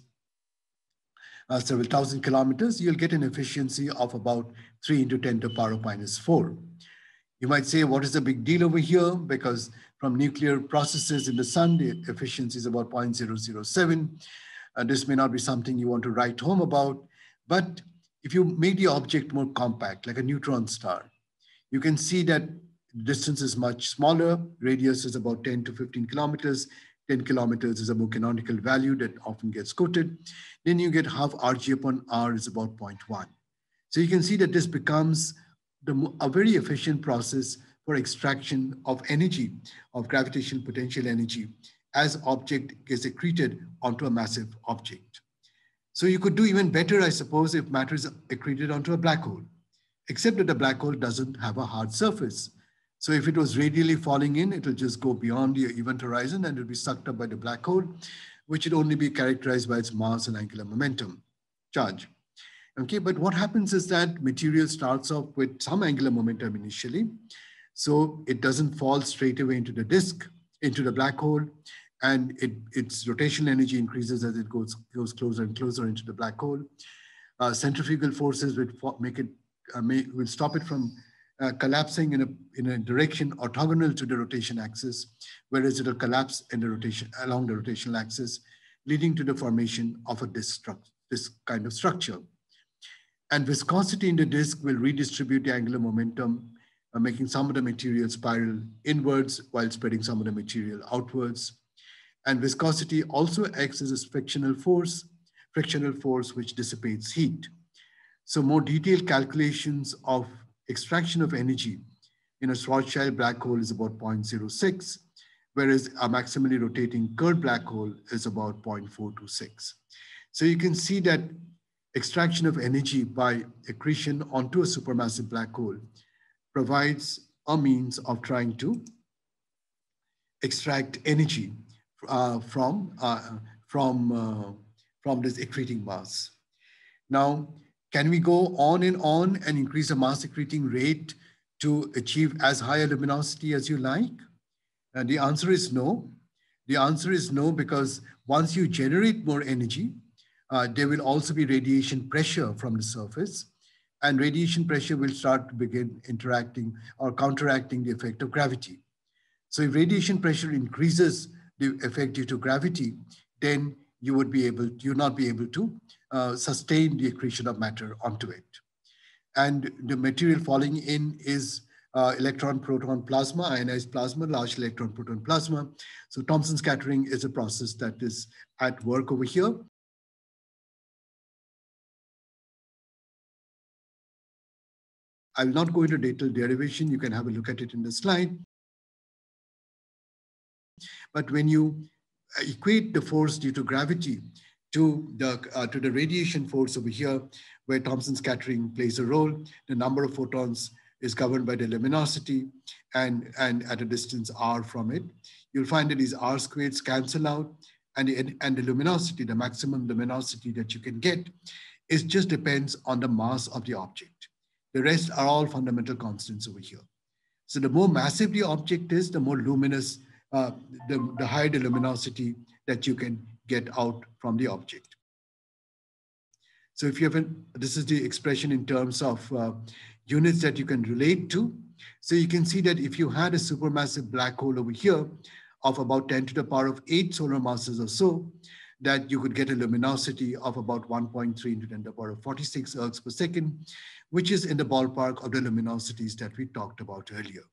uh, several thousand kilometers. You'll get an efficiency of about three into ten to the power of minus four. You might say, what is the big deal over here? Because from nuclear processes in the sun, the efficiency is about zero point zero zero seven. Uh, this may not be something you want to write home about, but if you make the object more compact, like a neutron star, you can see that the distance is much smaller. Radius is about ten to fifteen kilometers. ten kilometers is a more canonical value that often gets quoted. Then you get half rg upon r is about zero point one. So you can see that this becomes the, a very efficient process for extraction of energy, of gravitational potential energy, as object gets accreted onto a massive object. So you could do even better, I suppose, if matter is accreted onto a black hole, except that the black hole doesn't have a hard surface. So if it was radially falling in, it will just go beyond the event horizon and it will be sucked up by the black hole, which would only be characterized by its mass and angular momentum charge. Okay, but what happens is that material starts off with some angular momentum initially, So it doesn't fall straight away into the disk, into the black hole, and it, its rotational energy increases as it goes, goes closer and closer into the black hole. Uh, centrifugal forces would make it, uh, may, will stop it from uh, collapsing in a, in a direction orthogonal to the rotation axis, whereas it will collapse in the rotation, along the rotational axis, leading to the formation of a disk, this kind of structure. And viscosity in the disk will redistribute the angular momentum, uh, making some of the material spiral inwards while spreading some of the material outwards. And viscosity also acts as a frictional force, frictional force which dissipates heat. So more detailed calculations of extraction of energy in a Schwarzschild black hole is about zero point zero six, whereas a maximally rotating Kerr black hole is about zero point four two six. So you can see that extraction of energy by accretion onto a supermassive black hole provides a means of trying to extract energy uh, from, uh, from, uh, from this accreting mass. Now, can we go on and on and increase the mass accreting rate to achieve as high a luminosity as you like? And the answer is no. The answer is no, because once you generate more energy, uh, there will also be radiation pressure from the surface, and radiation pressure will start to begin interacting or counteracting the effect of gravity. So if radiation pressure increases the effect due to gravity, then you would be able, you not be able to uh, sustain the accretion of matter onto it. And the material falling in is uh, electron, proton, plasma, ionized plasma, large electron, proton, plasma. So Thomson scattering is a process that is at work over here. I will not go into detailed derivation. You can have a look at it in the slide. But when you equate the force due to gravity to the, uh, to the radiation force over here, where Thomson scattering plays a role, the number of photons is governed by the luminosity, and, and at a distance r from it, you'll find that these r squareds cancel out, and the, and the luminosity, the maximum luminosity that you can get, is just depends on the mass of the object. The rest are all fundamental constants over here. So the more massive the object is, the more luminous, uh, the, the higher the luminosity that you can get out from the object. So if you have, an, this is the expression in terms of uh, units that you can relate to. So you can see that if you had a supermassive black hole over here of about ten to the power of eight solar masses or so, that you could get a luminosity of about one point three into ten to the power of forty-six ergs per second, which is in the ballpark of the luminosities that we talked about earlier.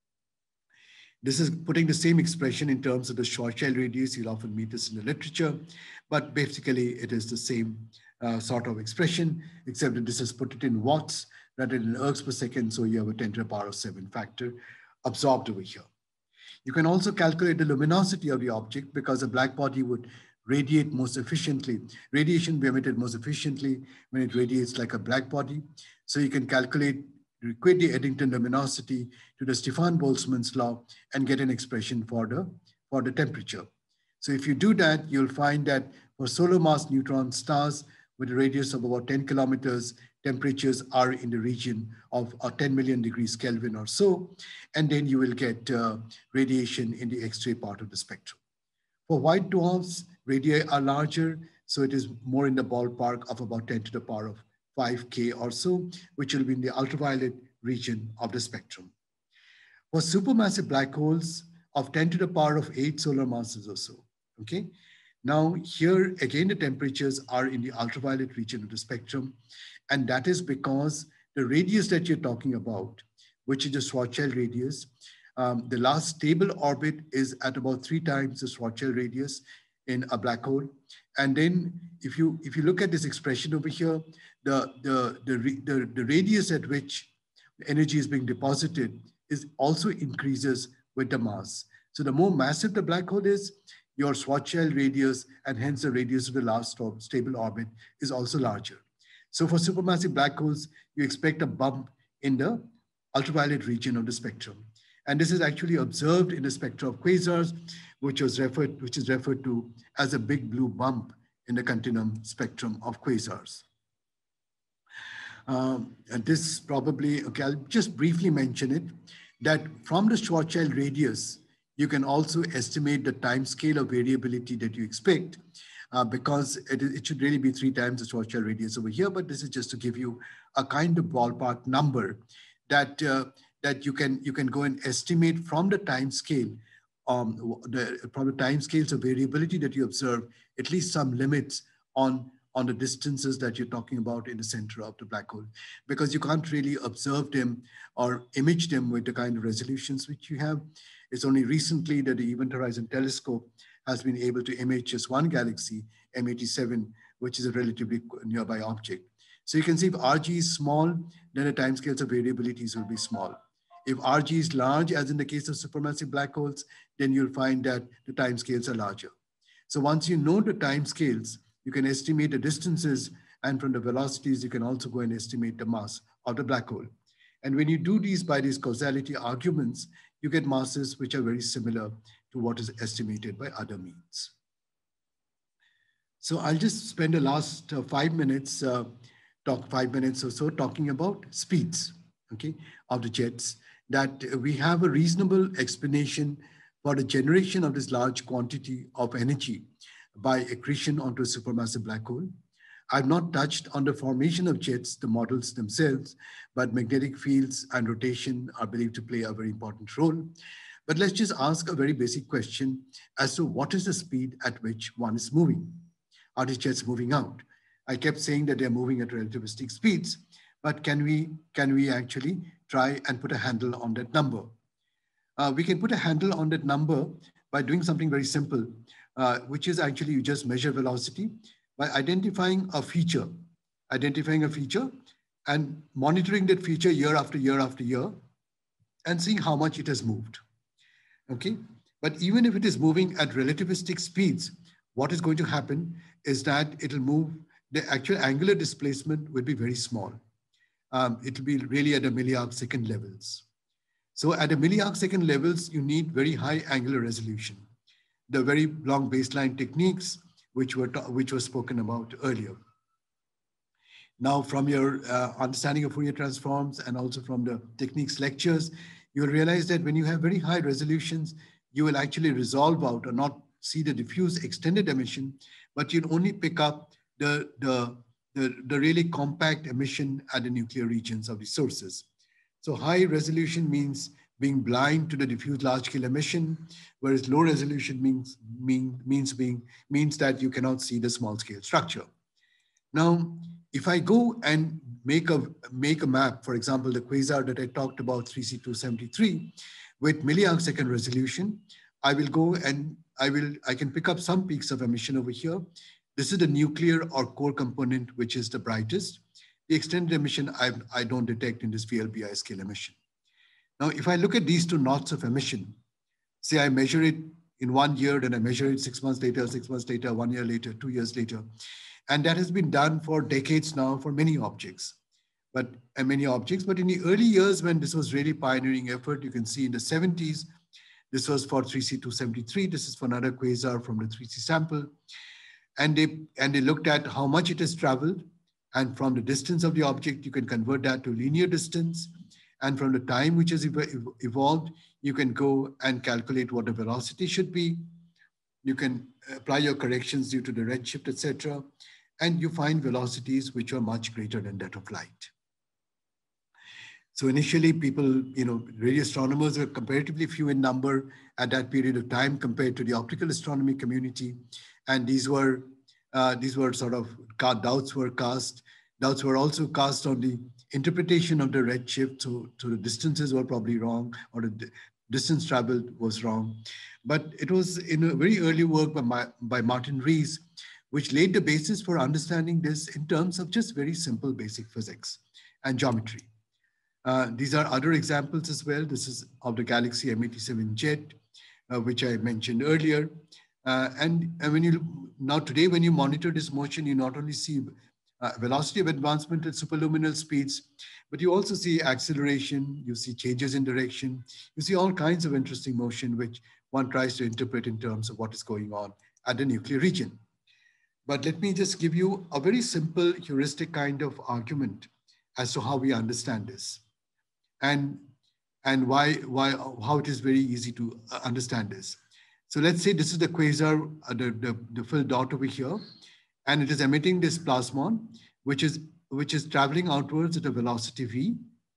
This is putting the same expression in terms of the Schwarzschild radius. You'll often meet this in the literature, but basically it is the same uh, sort of expression, except that this is put it in watts rather than ergs per second. So you have a ten to the power of seven factor absorbed over here. You can also calculate the luminosity of the object, because a black body would radiate most efficiently. Radiation will be emitted most efficiently when it radiates like a black body. So you can calculate, equate the Eddington luminosity to the Stefan-Boltzmann's law and get an expression for the, for the temperature. So if you do that, you'll find that for solar mass neutron stars with a radius of about ten kilometers, temperatures are in the region of uh, ten million degrees Kelvin or so, and then you will get uh, radiation in the X-ray part of the spectrum. For white dwarfs, radii are larger, so it is more in the ballpark of about ten to the power of five K or so, which will be in the ultraviolet region of the spectrum. For supermassive black holes of ten to the power of eight solar masses or so, okay? Now here again, the temperatures are in the ultraviolet region of the spectrum, and that is because the radius that you're talking about, which is the Schwarzschild radius, um, the last stable orbit is at about three times the Schwarzschild radius in a black hole. And then if you, if you look at this expression over here, the, the, the, the, the radius at which energy is being deposited is also increases with the mass. So the more massive the black hole is, your Schwarzschild radius, and hence the radius of the last stable orbit, is also larger. So for supermassive black holes, you expect a bump in the ultraviolet region of the spectrum. And this is actually observed in the spectra of quasars, which was referred, which is referred to as a big blue bump in the continuum spectrum of quasars. Um, and this probably, okay, I'll just briefly mention it. that from the Schwarzschild radius, you can also estimate the time scale of variability that you expect, uh, because it, it should really be three times the Schwarzschild radius over here. But this is just to give you a kind of ballpark number that uh, that you can you can go and estimate from the time scale, um, the, from the time scales of variability that you observe, at least some limits on on the distances that you're talking about in the center of the black hole, because you can't really observe them or image them with the kind of resolutions which you have. It's only recently that the Event Horizon Telescope has been able to image just one galaxy, M eighty-seven, which is a relatively nearby object. So you can see if R G is small, then the timescales of variabilities will be small. If R G is large, as in the case of supermassive black holes, then you'll find that the timescales are larger. So once you know the timescales, you can estimate the distances, and from the velocities, you can also go and estimate the mass of the black hole. And when you do these by these causality arguments, you get masses which are very similar to what is estimated by other means. So I'll just spend the last uh, five minutes, uh, talk five minutes or so talking about speeds, okay, of the jets, that we have a reasonable explanation for the generation of this large quantity of energy by accretion onto a supermassive black hole. I've not touched on the formation of jets, the models themselves, but magnetic fields and rotation are believed to play a very important role. But let's just ask a very basic question as to what is the speed at which one is moving? Are these jets moving out? I kept saying that they're moving at relativistic speeds, but can we, can we actually try and put a handle on that number? Uh, we can put a handle on that number by doing something very simple, uh, which is actually you just measure velocity by identifying a feature, identifying a feature and monitoring that feature year after year after year and seeing how much it has moved, okay? But even if it is moving at relativistic speeds, what is going to happen is that it'll move, the actual angular displacement will be very small. Um, it'll be really at the milliarc second levels. So at the milliarc second levels, you need very high angular resolution. The very long baseline techniques, which were, which were spoken about earlier. Now, from your uh, understanding of Fourier transforms and also from the techniques lectures, you'll realize that when you have very high resolutions, you will actually resolve out or not see the diffuse extended emission, but you'll only pick up the, the, the, the really compact emission at the nuclear regions of the sources. So high resolution means being blind to the diffuse large-scale emission, whereas low resolution means, mean, means, being, means that you cannot see the small-scale structure. Now, if I go and make a, make a map, for example, the quasar that I talked about, three C two seventy-three, with milliarc second resolution, I will go and I, will, I can pick up some peaks of emission over here. This is the nuclear or core component, which is the brightest. The extended emission, I, I don't detect in this V L B I scale emission. Now, if I look at these two knots of emission, say I measure it in one year, then I measure it six months later, six months later, one year later, two years later. And that has been done for decades now for many objects, but and many objects. But in the early years when this was really pioneering effort, you can see in the seventies, this was for three C two seventy-three. This is for another quasar from the three C sample. And they, and they looked at how much it has traveled. And from the distance of the object, you can convert that to linear distance. And from the time which has ev evolved, you can go and calculate what the velocity should be. You can apply your corrections due to the redshift, et cetera. And you find velocities which are much greater than that of light. So initially people, you know, radio astronomers were comparatively few in number at that period of time compared to the optical astronomy community. And these were, uh, these were sort of, doubts were cast. Doubts were also cast on the interpretation of the redshift. So, so the distances were probably wrong, or the distance traveled was wrong. But it was in a very early work by, my, by Martin Rees, which laid the basis for understanding this in terms of just very simple basic physics and geometry. Uh, these are other examples as well. This is of the Galaxy M eighty-seven jet, uh, which I mentioned earlier. Uh, and, and when you, now today, when you monitor this motion, you not only see uh, velocity of advancement at superluminal speeds, but you also see acceleration, you see changes in direction, you see all kinds of interesting motion, which one tries to interpret in terms of what is going on at the nuclear region. But let me just give you a very simple heuristic kind of argument as to how we understand this. And, and why, why, how it is very easy to understand this. So let's say this is the quasar, uh, the, the, the filled dot over here, and it is emitting this plasmon, which is, which is traveling outwards at a velocity v.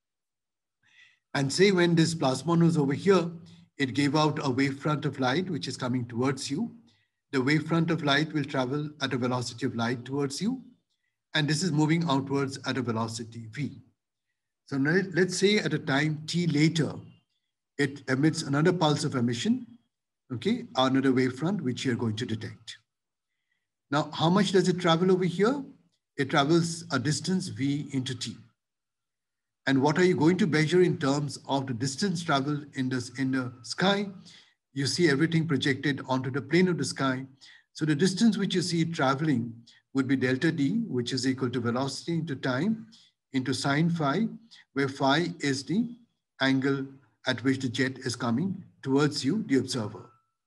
And say when this plasmon was over here, it gave out a wavefront of light, which is coming towards you. The wavefront of light will travel at a velocity of light towards you. And this is moving outwards at a velocity v. So now let's say at a time t later, it emits another pulse of emission, okay, another wavefront, which you're going to detect. Now, how much does it travel over here? It travels a distance v into t. And what are you going to measure in terms of the distance traveled in, this, in the sky? You see everything projected onto the plane of the sky. So the distance which you see traveling would be delta d, which is equal to velocity into time, into sine phi, where phi is the angle at which the jet is coming towards you, the observer.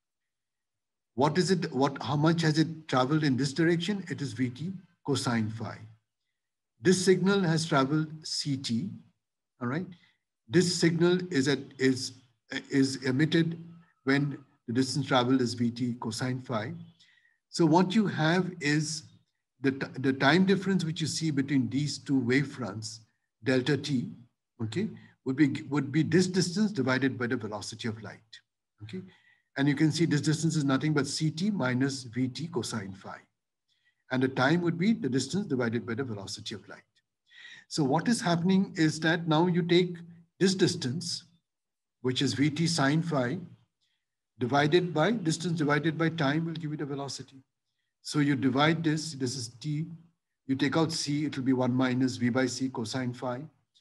What is it, what, how much has it traveled in this direction? It is Vt cosine phi. This signal has traveled Ct, all right? This signal is, at, is, is emitted when the distance traveled is Vt cosine phi. So what you have is the, the time difference which you see between these two wavefronts, delta t, okay, would be, would be this distance divided by the velocity of light, okay? And you can see this distance is nothing but Ct minus Vt cosine phi. And the time would be the distance divided by the velocity of light. So what is happening is that now you take this distance, which is Vt sine phi, divided by distance divided by time will give you the velocity. So you divide this, this is t, you take out c, it will be one minus v by c cosine phi.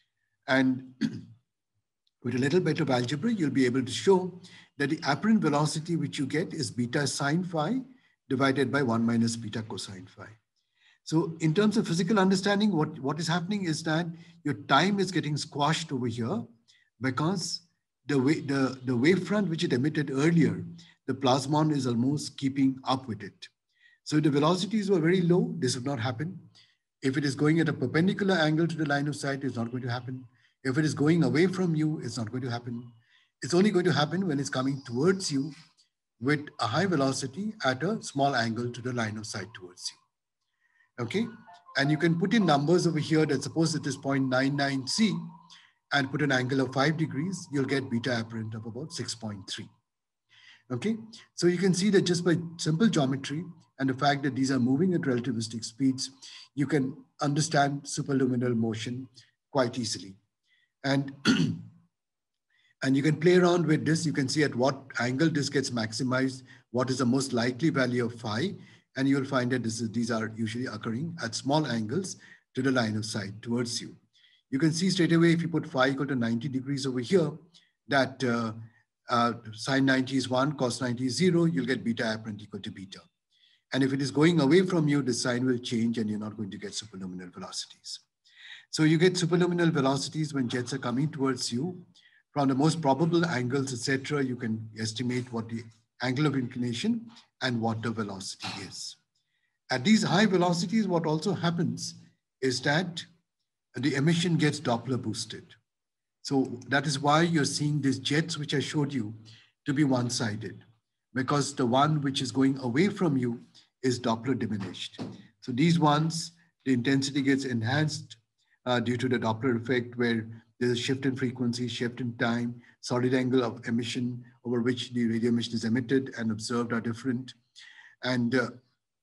And with a little bit of algebra, you'll be able to show that the apparent velocity which you get is beta sine phi divided by one minus beta cosine phi. So in terms of physical understanding, what, what is happening is that your time is getting squashed over here because the, way, the, the wavefront which it emitted earlier, the plasmon is almost keeping up with it. So if the velocities were very low, this would not happen. If it is going at a perpendicular angle to the line of sight, it's not going to happen. If it is going away from you, it's not going to happen. It's only going to happen when it's coming towards you with a high velocity at a small angle to the line of sight towards you. Okay? And you can put in numbers over here that suppose it is zero point nine nine c and put an angle of five degrees, you'll get beta apparent of about six point three. Okay? So you can see that just by simple geometry and the fact that these are moving at relativistic speeds, you can understand superluminal motion quite easily. And, and you can play around with this. You can see at what angle this gets maximized, what is the most likely value of phi, and you'll find that this is, these are usually occurring at small angles to the line of sight towards you. You can see straight away if you put phi equal to ninety degrees over here, that uh, uh, sine ninety is one, cos ninety is zero, you'll get beta apparent equal to beta. And if it is going away from you, the sign will change and you're not going to get superluminal velocities. So you get superluminal velocities when jets are coming towards you. From the most probable angles, et cetera, you can estimate what the angle of inclination and what the velocity is. At these high velocities, what also happens is that the emission gets Doppler boosted. So that is why you're seeing these jets, which I showed you, to be one-sided, because the one which is going away from you is Doppler diminished. So these ones, the intensity gets enhanced uh, due to the Doppler effect, where there's a shift in frequency, shift in time, solid angle of emission over which the radio emission is emitted and observed are different. And, uh,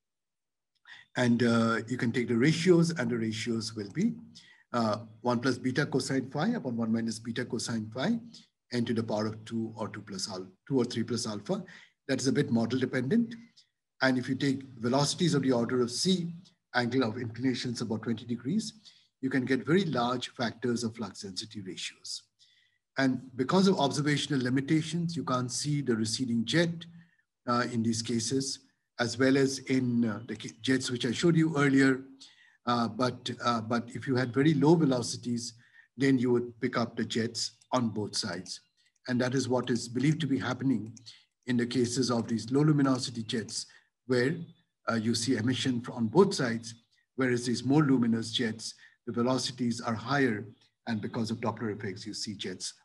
and uh, you can take the ratios, and the ratios will be uh, one plus beta cosine phi upon one minus beta cosine phi n to the power of two or two plus alpha, two or three plus alpha. That is a bit model dependent. And if you take velocities of the order of c, angle of inclination is about twenty degrees, you can get very large factors of flux density ratios. And because of observational limitations, you can't see the receding jet uh, in these cases, as well as in uh, the jets which I showed you earlier. Uh, but, uh, but if you had very low velocities, then you would pick up the jets on both sides. And that is what is believed to be happening in the cases of these low luminosity jets, where uh, you see emission on both sides, whereas these more luminous jets, the velocities are higher, and because of Doppler effects, you see jets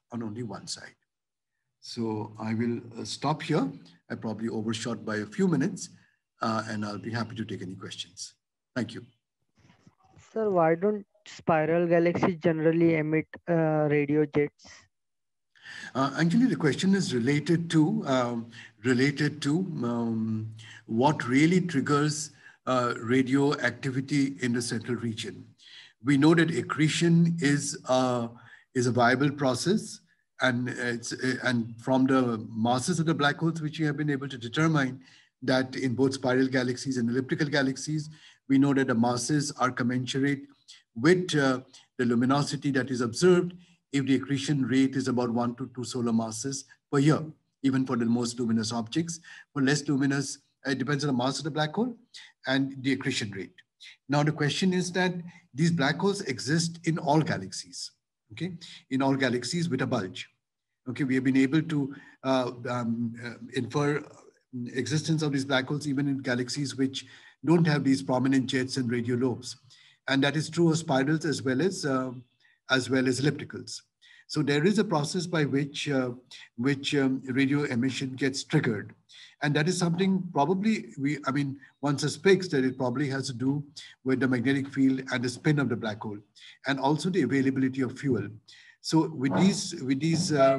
on only one side. So I will uh, stop here. I probably overshot by a few minutes, uh, and I'll be happy to take any questions. Thank you. Sir, why don't spiral galaxies generally emit uh, radio jets? Uh, actually, the question is related to um, related to um, what really triggers uh, radioactivity in the central region. We know that accretion is a, is a viable process, and it's and from the masses of the black holes, which we have been able to determine that in both spiral galaxies and elliptical galaxies, we know that the masses are commensurate with uh, the luminosity that is observed if the accretion rate is about one to two solar masses per year, even for the most luminous objects. For less luminous, it depends on the mass of the black hole and the accretion rate. Now, the question is that these black holes exist in all galaxies, okay? In all galaxies with a bulge. Okay, we have been able to uh, um, uh, infer existence of these black holes even in galaxies which don't have these prominent jets and radio lobes. And that is true of spirals as well as, uh, as well as ellipticals. So there is a process by which, uh, which um, radio emission gets triggered. And that is something probably we, I mean, one suspects that it probably has to do with the magnetic field and the spin of the black hole, and also the availability of fuel. So with these, with these uh,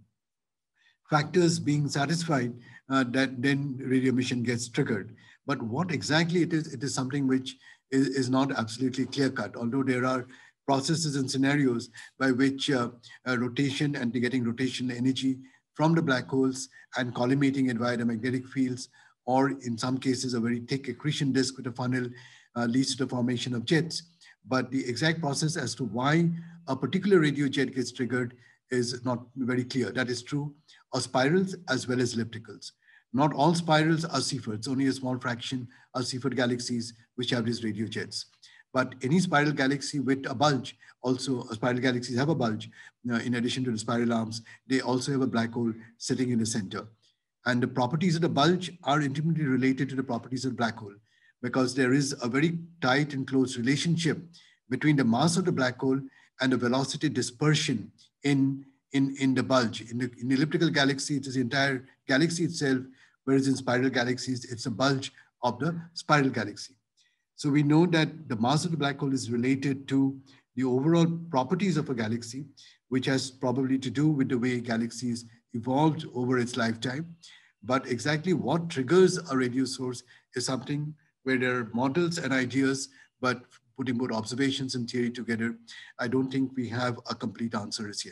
factors being satisfied, uh, that then radio emission gets triggered. But what exactly it is, it is something which is, is not absolutely clear cut, although there are processes and scenarios by which uh, uh, rotation and getting rotational energy from the black holes and collimating it via the magnetic fields, or in some cases, a very thick accretion disk with a funnel uh, leads to the formation of jets. But the exact process as to why a particular radio jet gets triggered is not very clear. That is true of spirals as well as ellipticals. Not all spirals are Seyferts, only a small fraction are Seyfert galaxies which have these radio jets. But any spiral galaxy with a bulge, also spiral galaxies have a bulge. Uh, in addition to the spiral arms, they also have a black hole sitting in the center. And the properties of the bulge are intimately related to the properties of the black hole, because there is a very tight and close relationship between the mass of the black hole and the velocity dispersion in, in, in the bulge. In the, in the elliptical galaxy, it is the entire galaxy itself, whereas in spiral galaxies, it's a bulge of the spiral galaxy. So we know that the mass of the black hole is related to the overall properties of a galaxy, which has probably to do with the way galaxies evolved over its lifetime. But exactly what triggers a radio source is something where there are models and ideas, but putting both observations and theory together, I don't think we have a complete answer as yet.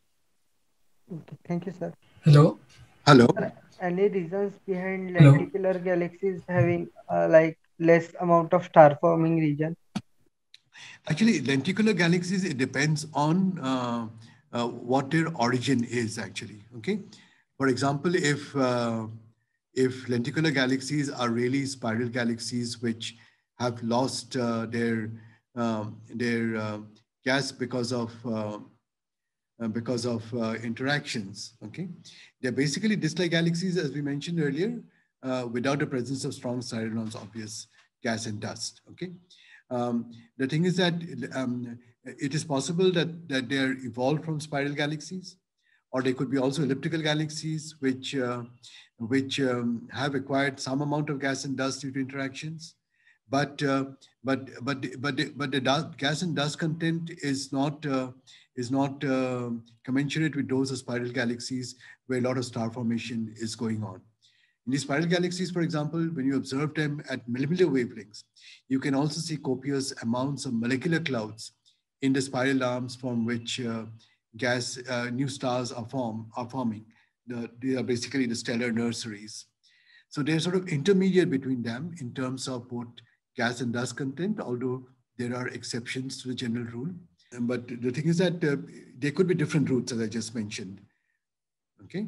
Okay, thank you, sir. Hello. Hello. Sir, any reasons behind Hello. lenticular galaxies having uh, like less amount of star forming region? Actually, lenticular galaxies, it depends on uh, uh, what their origin is actually, okay? For example, if, uh, if lenticular galaxies are really spiral galaxies which have lost uh, their, um, their uh, gas because of, uh, uh, because of uh, interactions, okay? They're basically disk-like galaxies, as we mentioned earlier, uh, without the presence of strong cyclones, obvious gas and dust, okay? Um, the thing is that um, it is possible that, that they are evolved from spiral galaxies, or they could be also elliptical galaxies, which, uh, which um, have acquired some amount of gas and dust due to interactions. But, uh, but, but, but, the, but the dust, gas and dust content is not, uh, is not uh, commensurate with those of spiral galaxies where a lot of star formation is going on. In these spiral galaxies, for example, when you observe them at millimeter wavelengths, you can also see copious amounts of molecular clouds in the spiral arms from which uh, gas, uh, new stars are, form, are forming. The, they are basically the stellar nurseries. So they're sort of intermediate between them in terms of both gas and dust content, although there are exceptions to the general rule. But the thing is that uh, there could be different routes, as I just mentioned. Okay.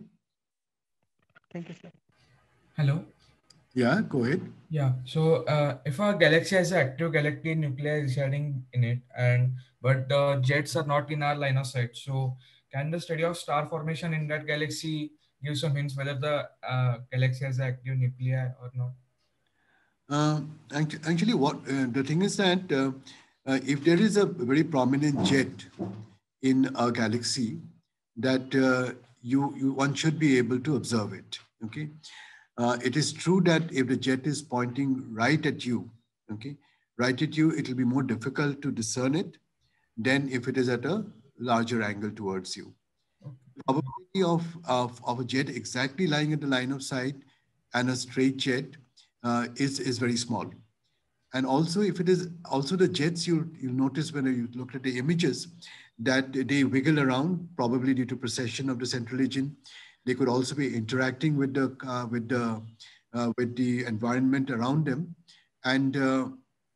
Thank you, sir. Hello. Yeah, go ahead. Yeah. So uh, if a galaxy has an active galactic nuclei residing in it, and but the jets are not in our line of sight, so can the study of star formation in that galaxy give some hints whether the uh, galaxy has active nuclei or not? Uh, actually, what uh, the thing is that uh, uh, if there is a very prominent jet in a galaxy, that uh, you, you one should be able to observe it. Okay, uh, it is true that if the jet is pointing right at you, okay, right at you, it will be more difficult to discern it than if it is at a larger angle towards you. The probability of, of, of a jet exactly lying at the line of sight and a straight jet uh, is, is very small. And also, if it is also the jets, you you'll notice when you look at the images that they wiggle around, probably due to precession of the central engine. They could also be interacting with the uh, with the uh, with the environment around them, and uh,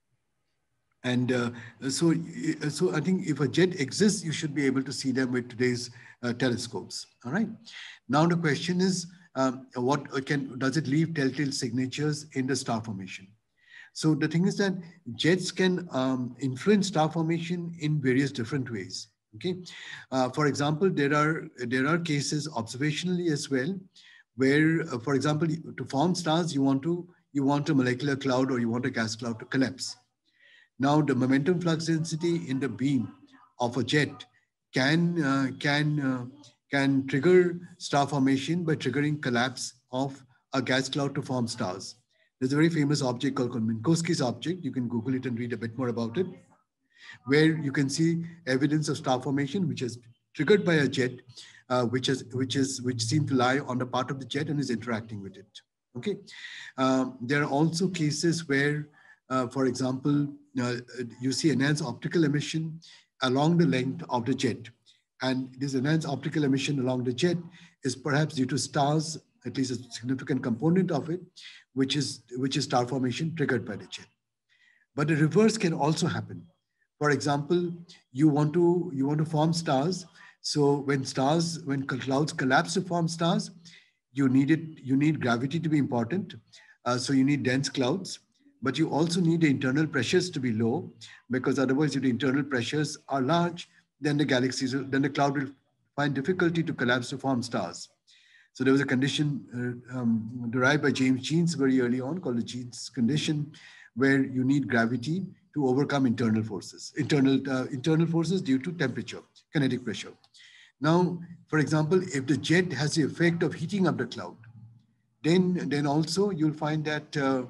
and uh, so uh, so I think if a jet exists, you should be able to see them with today's uh, telescopes. All right. Now the question is, um, what can does it leave telltale signatures in the star formation? So the thing is that jets can um, influence star formation in various different ways. Okay, uh, for example, there are there are cases observationally as well, where, uh, for example, to form stars, you want to you want a molecular cloud or you want a gas cloud to collapse. Now, the momentum flux density in the beam of a jet can uh, can uh, can trigger star formation by triggering collapse of a gas cloud to form stars. There's a very famous object called Minkowski's object. You can Google it and read a bit more about it, where you can see evidence of star formation, which is triggered by a jet, uh, which is which is which seemed to lie on the part of the jet and is interacting with it. Okay, um, there are also cases where, uh, for example, uh, you see enhanced optical emission along the length of the jet, and this enhanced optical emission along the jet is perhaps due to stars, at least a significant component of it, which is which is star formation triggered by the jet. But the reverse can also happen. For example, you want to you want to form stars. So when stars, when clouds collapse to form stars, you need it. You need gravity to be important. Uh, so you need dense clouds, but you also need the internal pressures to be low, because otherwise, if the internal pressures are large, then the galaxies, then the cloud will find difficulty to collapse to form stars. So there was a condition uh, um, derived by James Jeans very early on called the Jeans condition, where you need gravity to overcome internal forces, internal, uh, internal forces due to temperature, kinetic pressure. Now, for example, if the jet has the effect of heating up the cloud, then, then also you'll find that uh,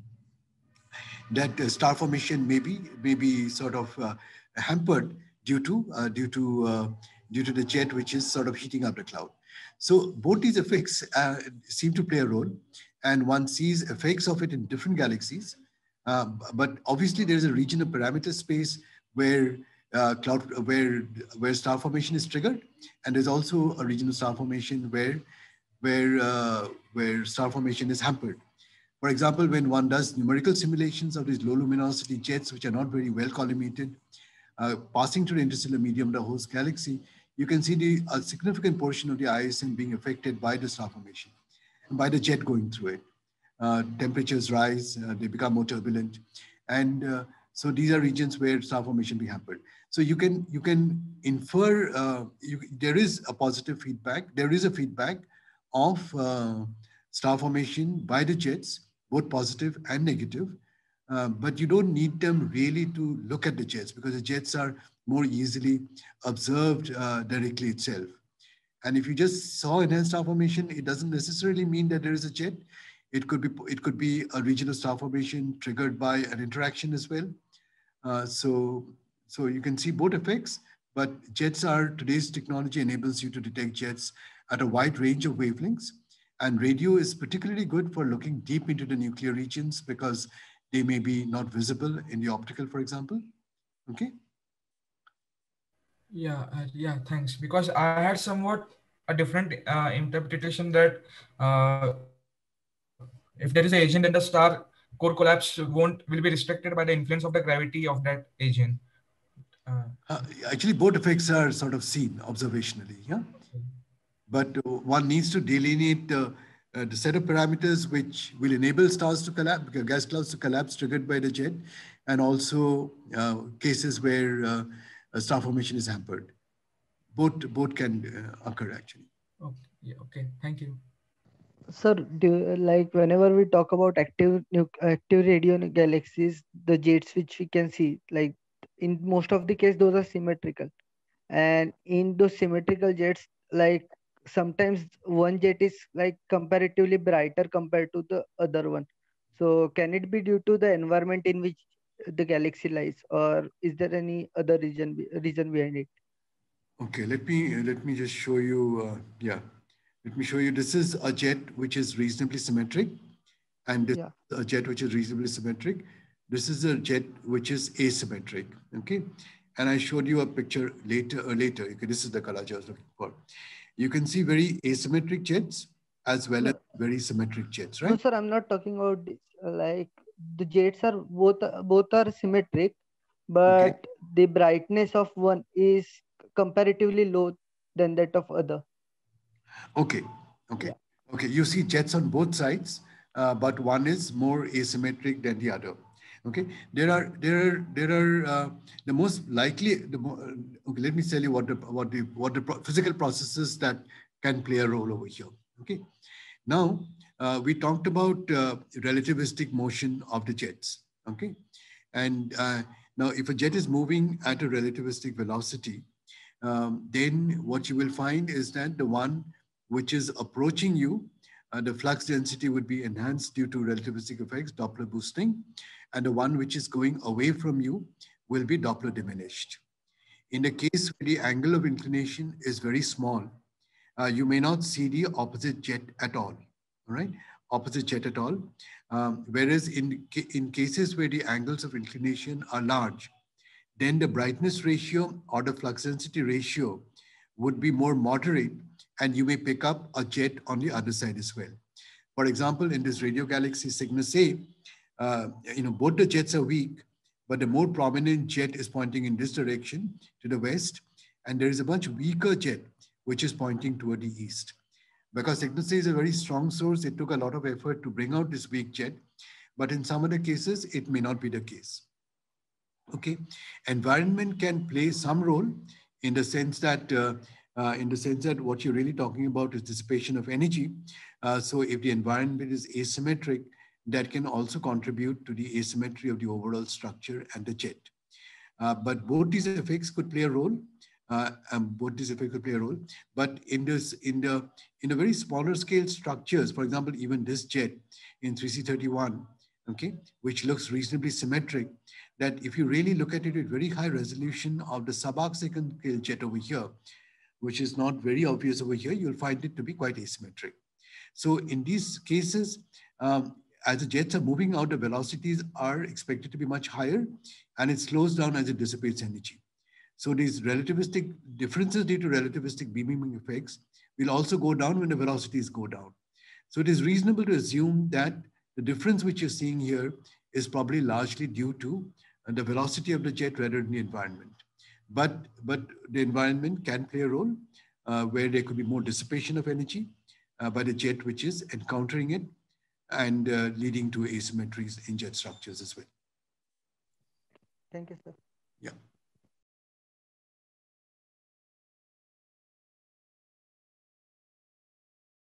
that uh, star formation may be, may be sort of uh, hampered due to uh, due to uh, due to the jet, which is sort of heating up the cloud. So both these effects uh, seem to play a role, and one sees effects of it in different galaxies. Uh, but obviously, there is a region of parameter space where uh, cloud where where star formation is triggered, and there's also a region of star formation where where uh, where star formation is hampered. For example, when one does numerical simulations of these low luminosity jets, which are not very well collimated, uh, passing through the interstellar medium of the host galaxy, you can see the, a significant portion of the I S M being affected by the star formation and by the jet going through it. Uh, temperatures rise, uh, they become more turbulent. And uh, so these are regions where star formation be hampered. So you can, you can infer, uh, you, there is a positive feedback, there is a feedback of uh, star formation by the jets, both positive and negative. Uh, but you don't need them really to look at the jets, because the jets are more easily observed uh, directly itself. And if you just saw enhanced star formation, it doesn't necessarily mean that there is a jet. It could be it could be a region of star formation triggered by an interaction as well. Uh, so so you can see both effects. But jets are, today's technology enables you to detect jets at a wide range of wavelengths. And radio is particularly good for looking deep into the nuclear regions, because they may be not visible in the optical, for example. Okay. Yeah, uh, yeah, thanks. Because I had somewhat a different uh, interpretation that uh, if there is an agent, then the star core collapse won't will be restricted by the influence of the gravity of that agent. Uh, Uh, actually, both effects are sort of seen observationally. Yeah. But uh, one needs to delineate uh, uh, the set of parameters which will enable stars to collapse, gas clouds to collapse triggered by the jet, and also uh, cases where uh, a star formation is hampered. Both, both can uh, occur actually. okay, yeah, okay, thank you. Sir, do, like whenever we talk about active nu- active radio galaxies, the jets which we can see, like in most of the case, those are symmetrical. And in those symmetrical jets, like sometimes one jet is like comparatively brighter compared to the other one. So can it be due to the environment in which the galaxy lies, or is there any other reason be- reason behind it? Okay, let me let me just show you. Uh, yeah, let me show you. This is a jet which is reasonably symmetric, and this Yeah. is a jet which is reasonably symmetric. This is a jet which is asymmetric. Okay, and I showed you a picture later. Uh, later, okay, this is the color I was looking for. You can see very asymmetric jets as well as No, very symmetric jets, no, right? sir. I'm not talking about this. Uh, Like the jets are both both are symmetric, Okay, but the brightness of one is comparatively low than that of other. okay, okay, Yeah. okay. You see jets on both sides, uh, but one is more asymmetric than the other. Okay, there are there are there are uh, the most likely. The mo- uh, okay, let me tell you what the what the what the pro- physical processes that can play a role over here. Okay, now uh, we talked about uh, relativistic motion of the jets. Okay, and uh, now if a jet is moving at a relativistic velocity, um, then what you will find is that the one which is approaching you, uh, the flux density would be enhanced due to relativistic effects, Doppler boosting, and the one which is going away from you will be Doppler diminished. In the case where the angle of inclination is very small, uh, you may not see the opposite jet at all, all right? Opposite jet at all. Um, whereas in, in cases where the angles of inclination are large, then the brightness ratio or the flux density ratio would be more moderate, and you may pick up a jet on the other side as well. For example, in this radio galaxy Cygnus A, uh, you know, both the jets are weak, but the more prominent jet is pointing in this direction to the west, and there is a much weaker jet which is pointing toward the east. Because Cygnus A is a very strong source, it took a lot of effort to bring out this weak jet, but in some other cases, it may not be the case. Okay, environment can play some role in the sense that uh, uh, in the sense that what you're really talking about is dissipation of energy. Uh, so if the environment is asymmetric, that can also contribute to the asymmetry of the overall structure and the jet. Uh, but both these effects could play a role. Uh, um, both these effects could play a role. But in this, in the in the very smaller scale structures, for example, even this jet in three C thirty-one, okay, which looks reasonably symmetric, that if you really look at it with very high resolution of the sub-arc second scale jet over here, which is not very obvious over here, you'll find it to be quite asymmetric. So in these cases, um, as the jets are moving out, the velocities are expected to be much higher, and it slows down as it dissipates energy. So these relativistic differences due to relativistic beaming effects will also go down when the velocities go down. So it is reasonable to assume that the difference which you're seeing here is probably largely due to uh, the velocity of the jet rather than the environment. But, but the environment can play a role uh, where there could be more dissipation of energy uh, by the jet which is encountering it, and uh, leading to asymmetries in jet structures as well. Thank you, sir. Yeah.